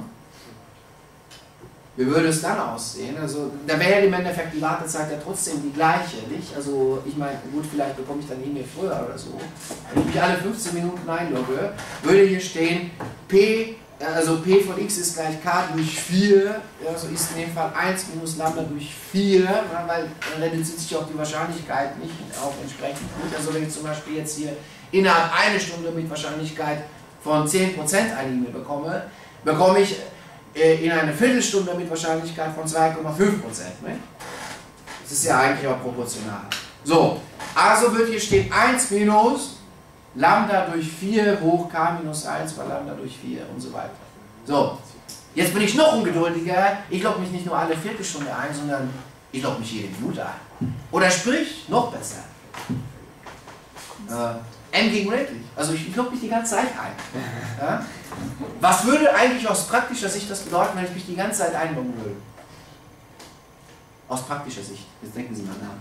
Wie würde es dann aussehen? Also, da wäre im Endeffekt die Wartezeit ja trotzdem die gleiche, nicht? Also, ich meine, gut, vielleicht bekomme ich dann E-Mail früher oder so. Wenn ich mich alle fünfzehn Minuten einlogge, würde hier stehen, P, also P von x ist gleich K durch vier, also ist in dem Fall eins minus Lambda durch vier, weil dann reduziert sich auch die Wahrscheinlichkeit nicht auch entsprechend gut. Also, wenn ich zum Beispiel jetzt hier innerhalb einer Stunde mit Wahrscheinlichkeit von zehn Prozent eine E-Mail bekomme, bekomme ich in einer Viertelstunde mit Wahrscheinlichkeit von zwei Komma fünf Prozent. Ne? Das ist ja eigentlich auch proportional. So, also wird hier stehen eins minus Lambda durch vier hoch K minus eins mal Lambda durch vier und so weiter. So, jetzt bin ich noch ungeduldiger. Ich logge mich nicht nur alle Viertelstunde ein, sondern ich logge mich jede Minute ein. Oder sprich, noch besser. Äh, M gegen redlich. Also ich, ich logge mich die ganze Zeit ein. Ja? Was würde eigentlich aus praktischer Sicht das bedeuten, wenn ich mich die ganze Zeit einloggen würde? Aus praktischer Sicht. Jetzt denken Sie mal nach.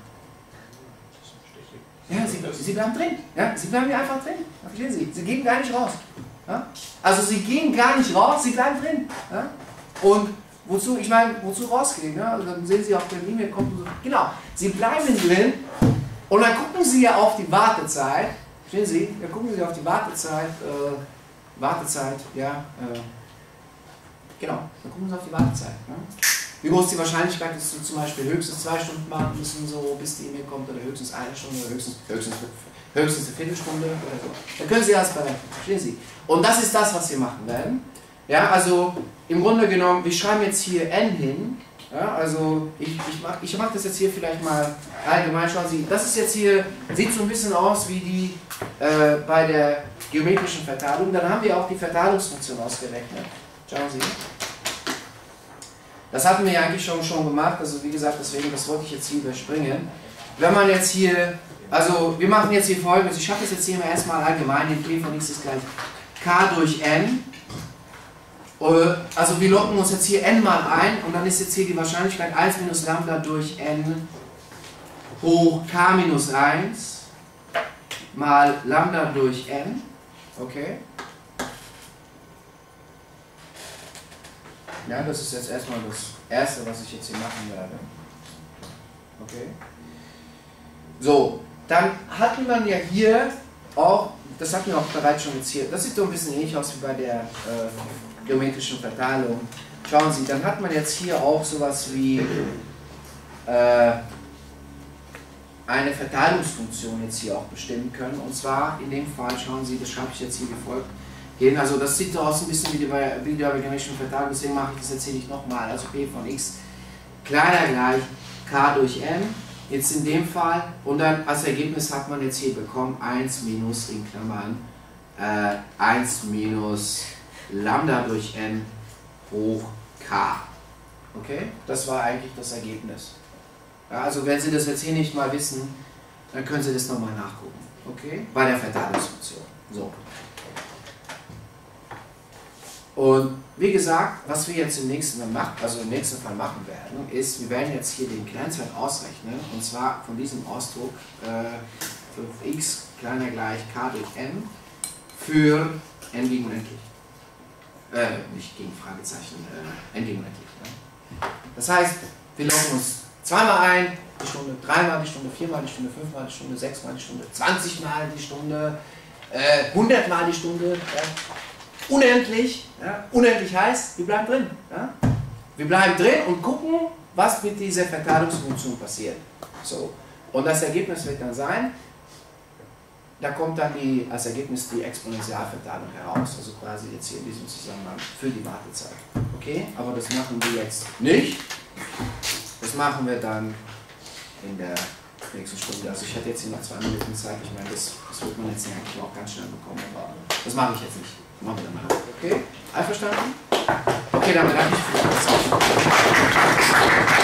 Ja, Sie, Sie bleiben drin. Ja? Sie bleiben hier einfach drin. Ja, verstehen Sie? Sie gehen gar nicht raus. Ja? Also Sie gehen gar nicht raus, Sie bleiben drin. Ja? Und wozu, ich meine, wozu rausgehen? Ja? Also dann sehen Sie auf der E-Mail kommt so. Genau. Sie bleiben drin und dann gucken Sie ja auf die Wartezeit. Verstehen Sie? Da gucken Sie auf die Wartezeit, äh, Wartezeit, ja, äh, genau, da gucken Sie auf die Wartezeit. Ne? Wie groß die Wahrscheinlichkeit ist, dass Sie zum Beispiel höchstens zwei Stunden warten müssen, so bis die E-Mail kommt, oder höchstens eine Stunde, oder höchstens, höchstens, höchstens eine Viertelstunde oder so. Da können Sie das berechnen, verstehen Sie? Und das ist das, was wir machen werden. Ja, also im Grunde genommen, wir schreiben jetzt hier n hin. Ja, also ich, ich mache ich mach das jetzt hier vielleicht mal allgemein. Schauen Sie, das ist jetzt hier, sieht so ein bisschen aus wie die äh, bei der geometrischen Verteilung. Dann haben wir auch die Verteilungsfunktion ausgerechnet. Schauen Sie. Das hatten wir ja eigentlich schon, schon gemacht, also wie gesagt, deswegen, das wollte ich jetzt hier überspringen. Wenn man jetzt hier, also wir machen jetzt hier Folgendes, ich schaffe das jetzt hier mal erstmal allgemein, den P von x ist gleich K durch N. Also wir locken uns jetzt hier n mal ein und dann ist jetzt hier die Wahrscheinlichkeit eins minus Lambda durch n hoch k minus eins mal Lambda durch n. Okay? Ja, das ist jetzt erstmal das Erste, was ich jetzt hier machen werde. Okay? So, dann hatten wir ja hier auch, das hatten wir auch bereits schon jetzt hier, das sieht so ein bisschen ähnlich aus wie bei der äh, geometrischen Verteilung. Schauen Sie, dann hat man jetzt hier auch sowas wie äh, eine Verteilungsfunktion jetzt hier auch bestimmen können. Und zwar in dem Fall, schauen Sie, das schreibe ich jetzt hier wie folgt. Gehen. Also das sieht so aus ein bisschen wie die, wie die geometrischen Verteilung, deswegen mache ich das jetzt hier nicht nochmal. Also p von x kleiner gleich k durch n. Jetzt in dem Fall, und dann als Ergebnis hat man jetzt hier bekommen eins minus in Klammern äh, eins minus Lambda durch n hoch k. Okay? Das war eigentlich das Ergebnis. Ja, also wenn Sie das jetzt hier nicht mal wissen, dann können Sie das nochmal nachgucken. Okay? Bei der Verteilungsfunktion. So. Und wie gesagt, was wir jetzt im nächsten Mal machen, also im nächsten Fall machen werden, ist, wir werden jetzt hier den Grenzwert ausrechnen, und zwar von diesem Ausdruck äh, für x kleiner gleich k durch n für n gegen unendlich. Äh, nicht gegen Fragezeichen, äh, n gegen unendlich. Ne? Das heißt, wir loggen uns zweimal ein, die Stunde, dreimal die Stunde, viermal die Stunde, fünfmal die Stunde, sechsmal die Stunde, zwanzigmal die Stunde, äh, hundertmal die Stunde. Ja? Unendlich, ja, unendlich heißt, wir bleiben drin. Ja? Wir bleiben drin und gucken, was mit dieser Verteilungsfunktion passiert. So. Und das Ergebnis wird dann sein, da kommt dann die, als Ergebnis die Exponentialverteilung heraus, also quasi jetzt hier in diesem Zusammenhang für die Wartezeit. Okay, aber das machen wir jetzt nicht. Das machen wir dann in der nächsten Stunde. Also ich hätte jetzt hier noch zwei Minuten Zeit, ich meine, das, das wird man jetzt eigentlich auch ganz schnell bekommen, aber das mache ich jetzt nicht. Machen wir dann mal. Okay? Einverstanden? Okay, dann bedanke ich mich für die Zeit.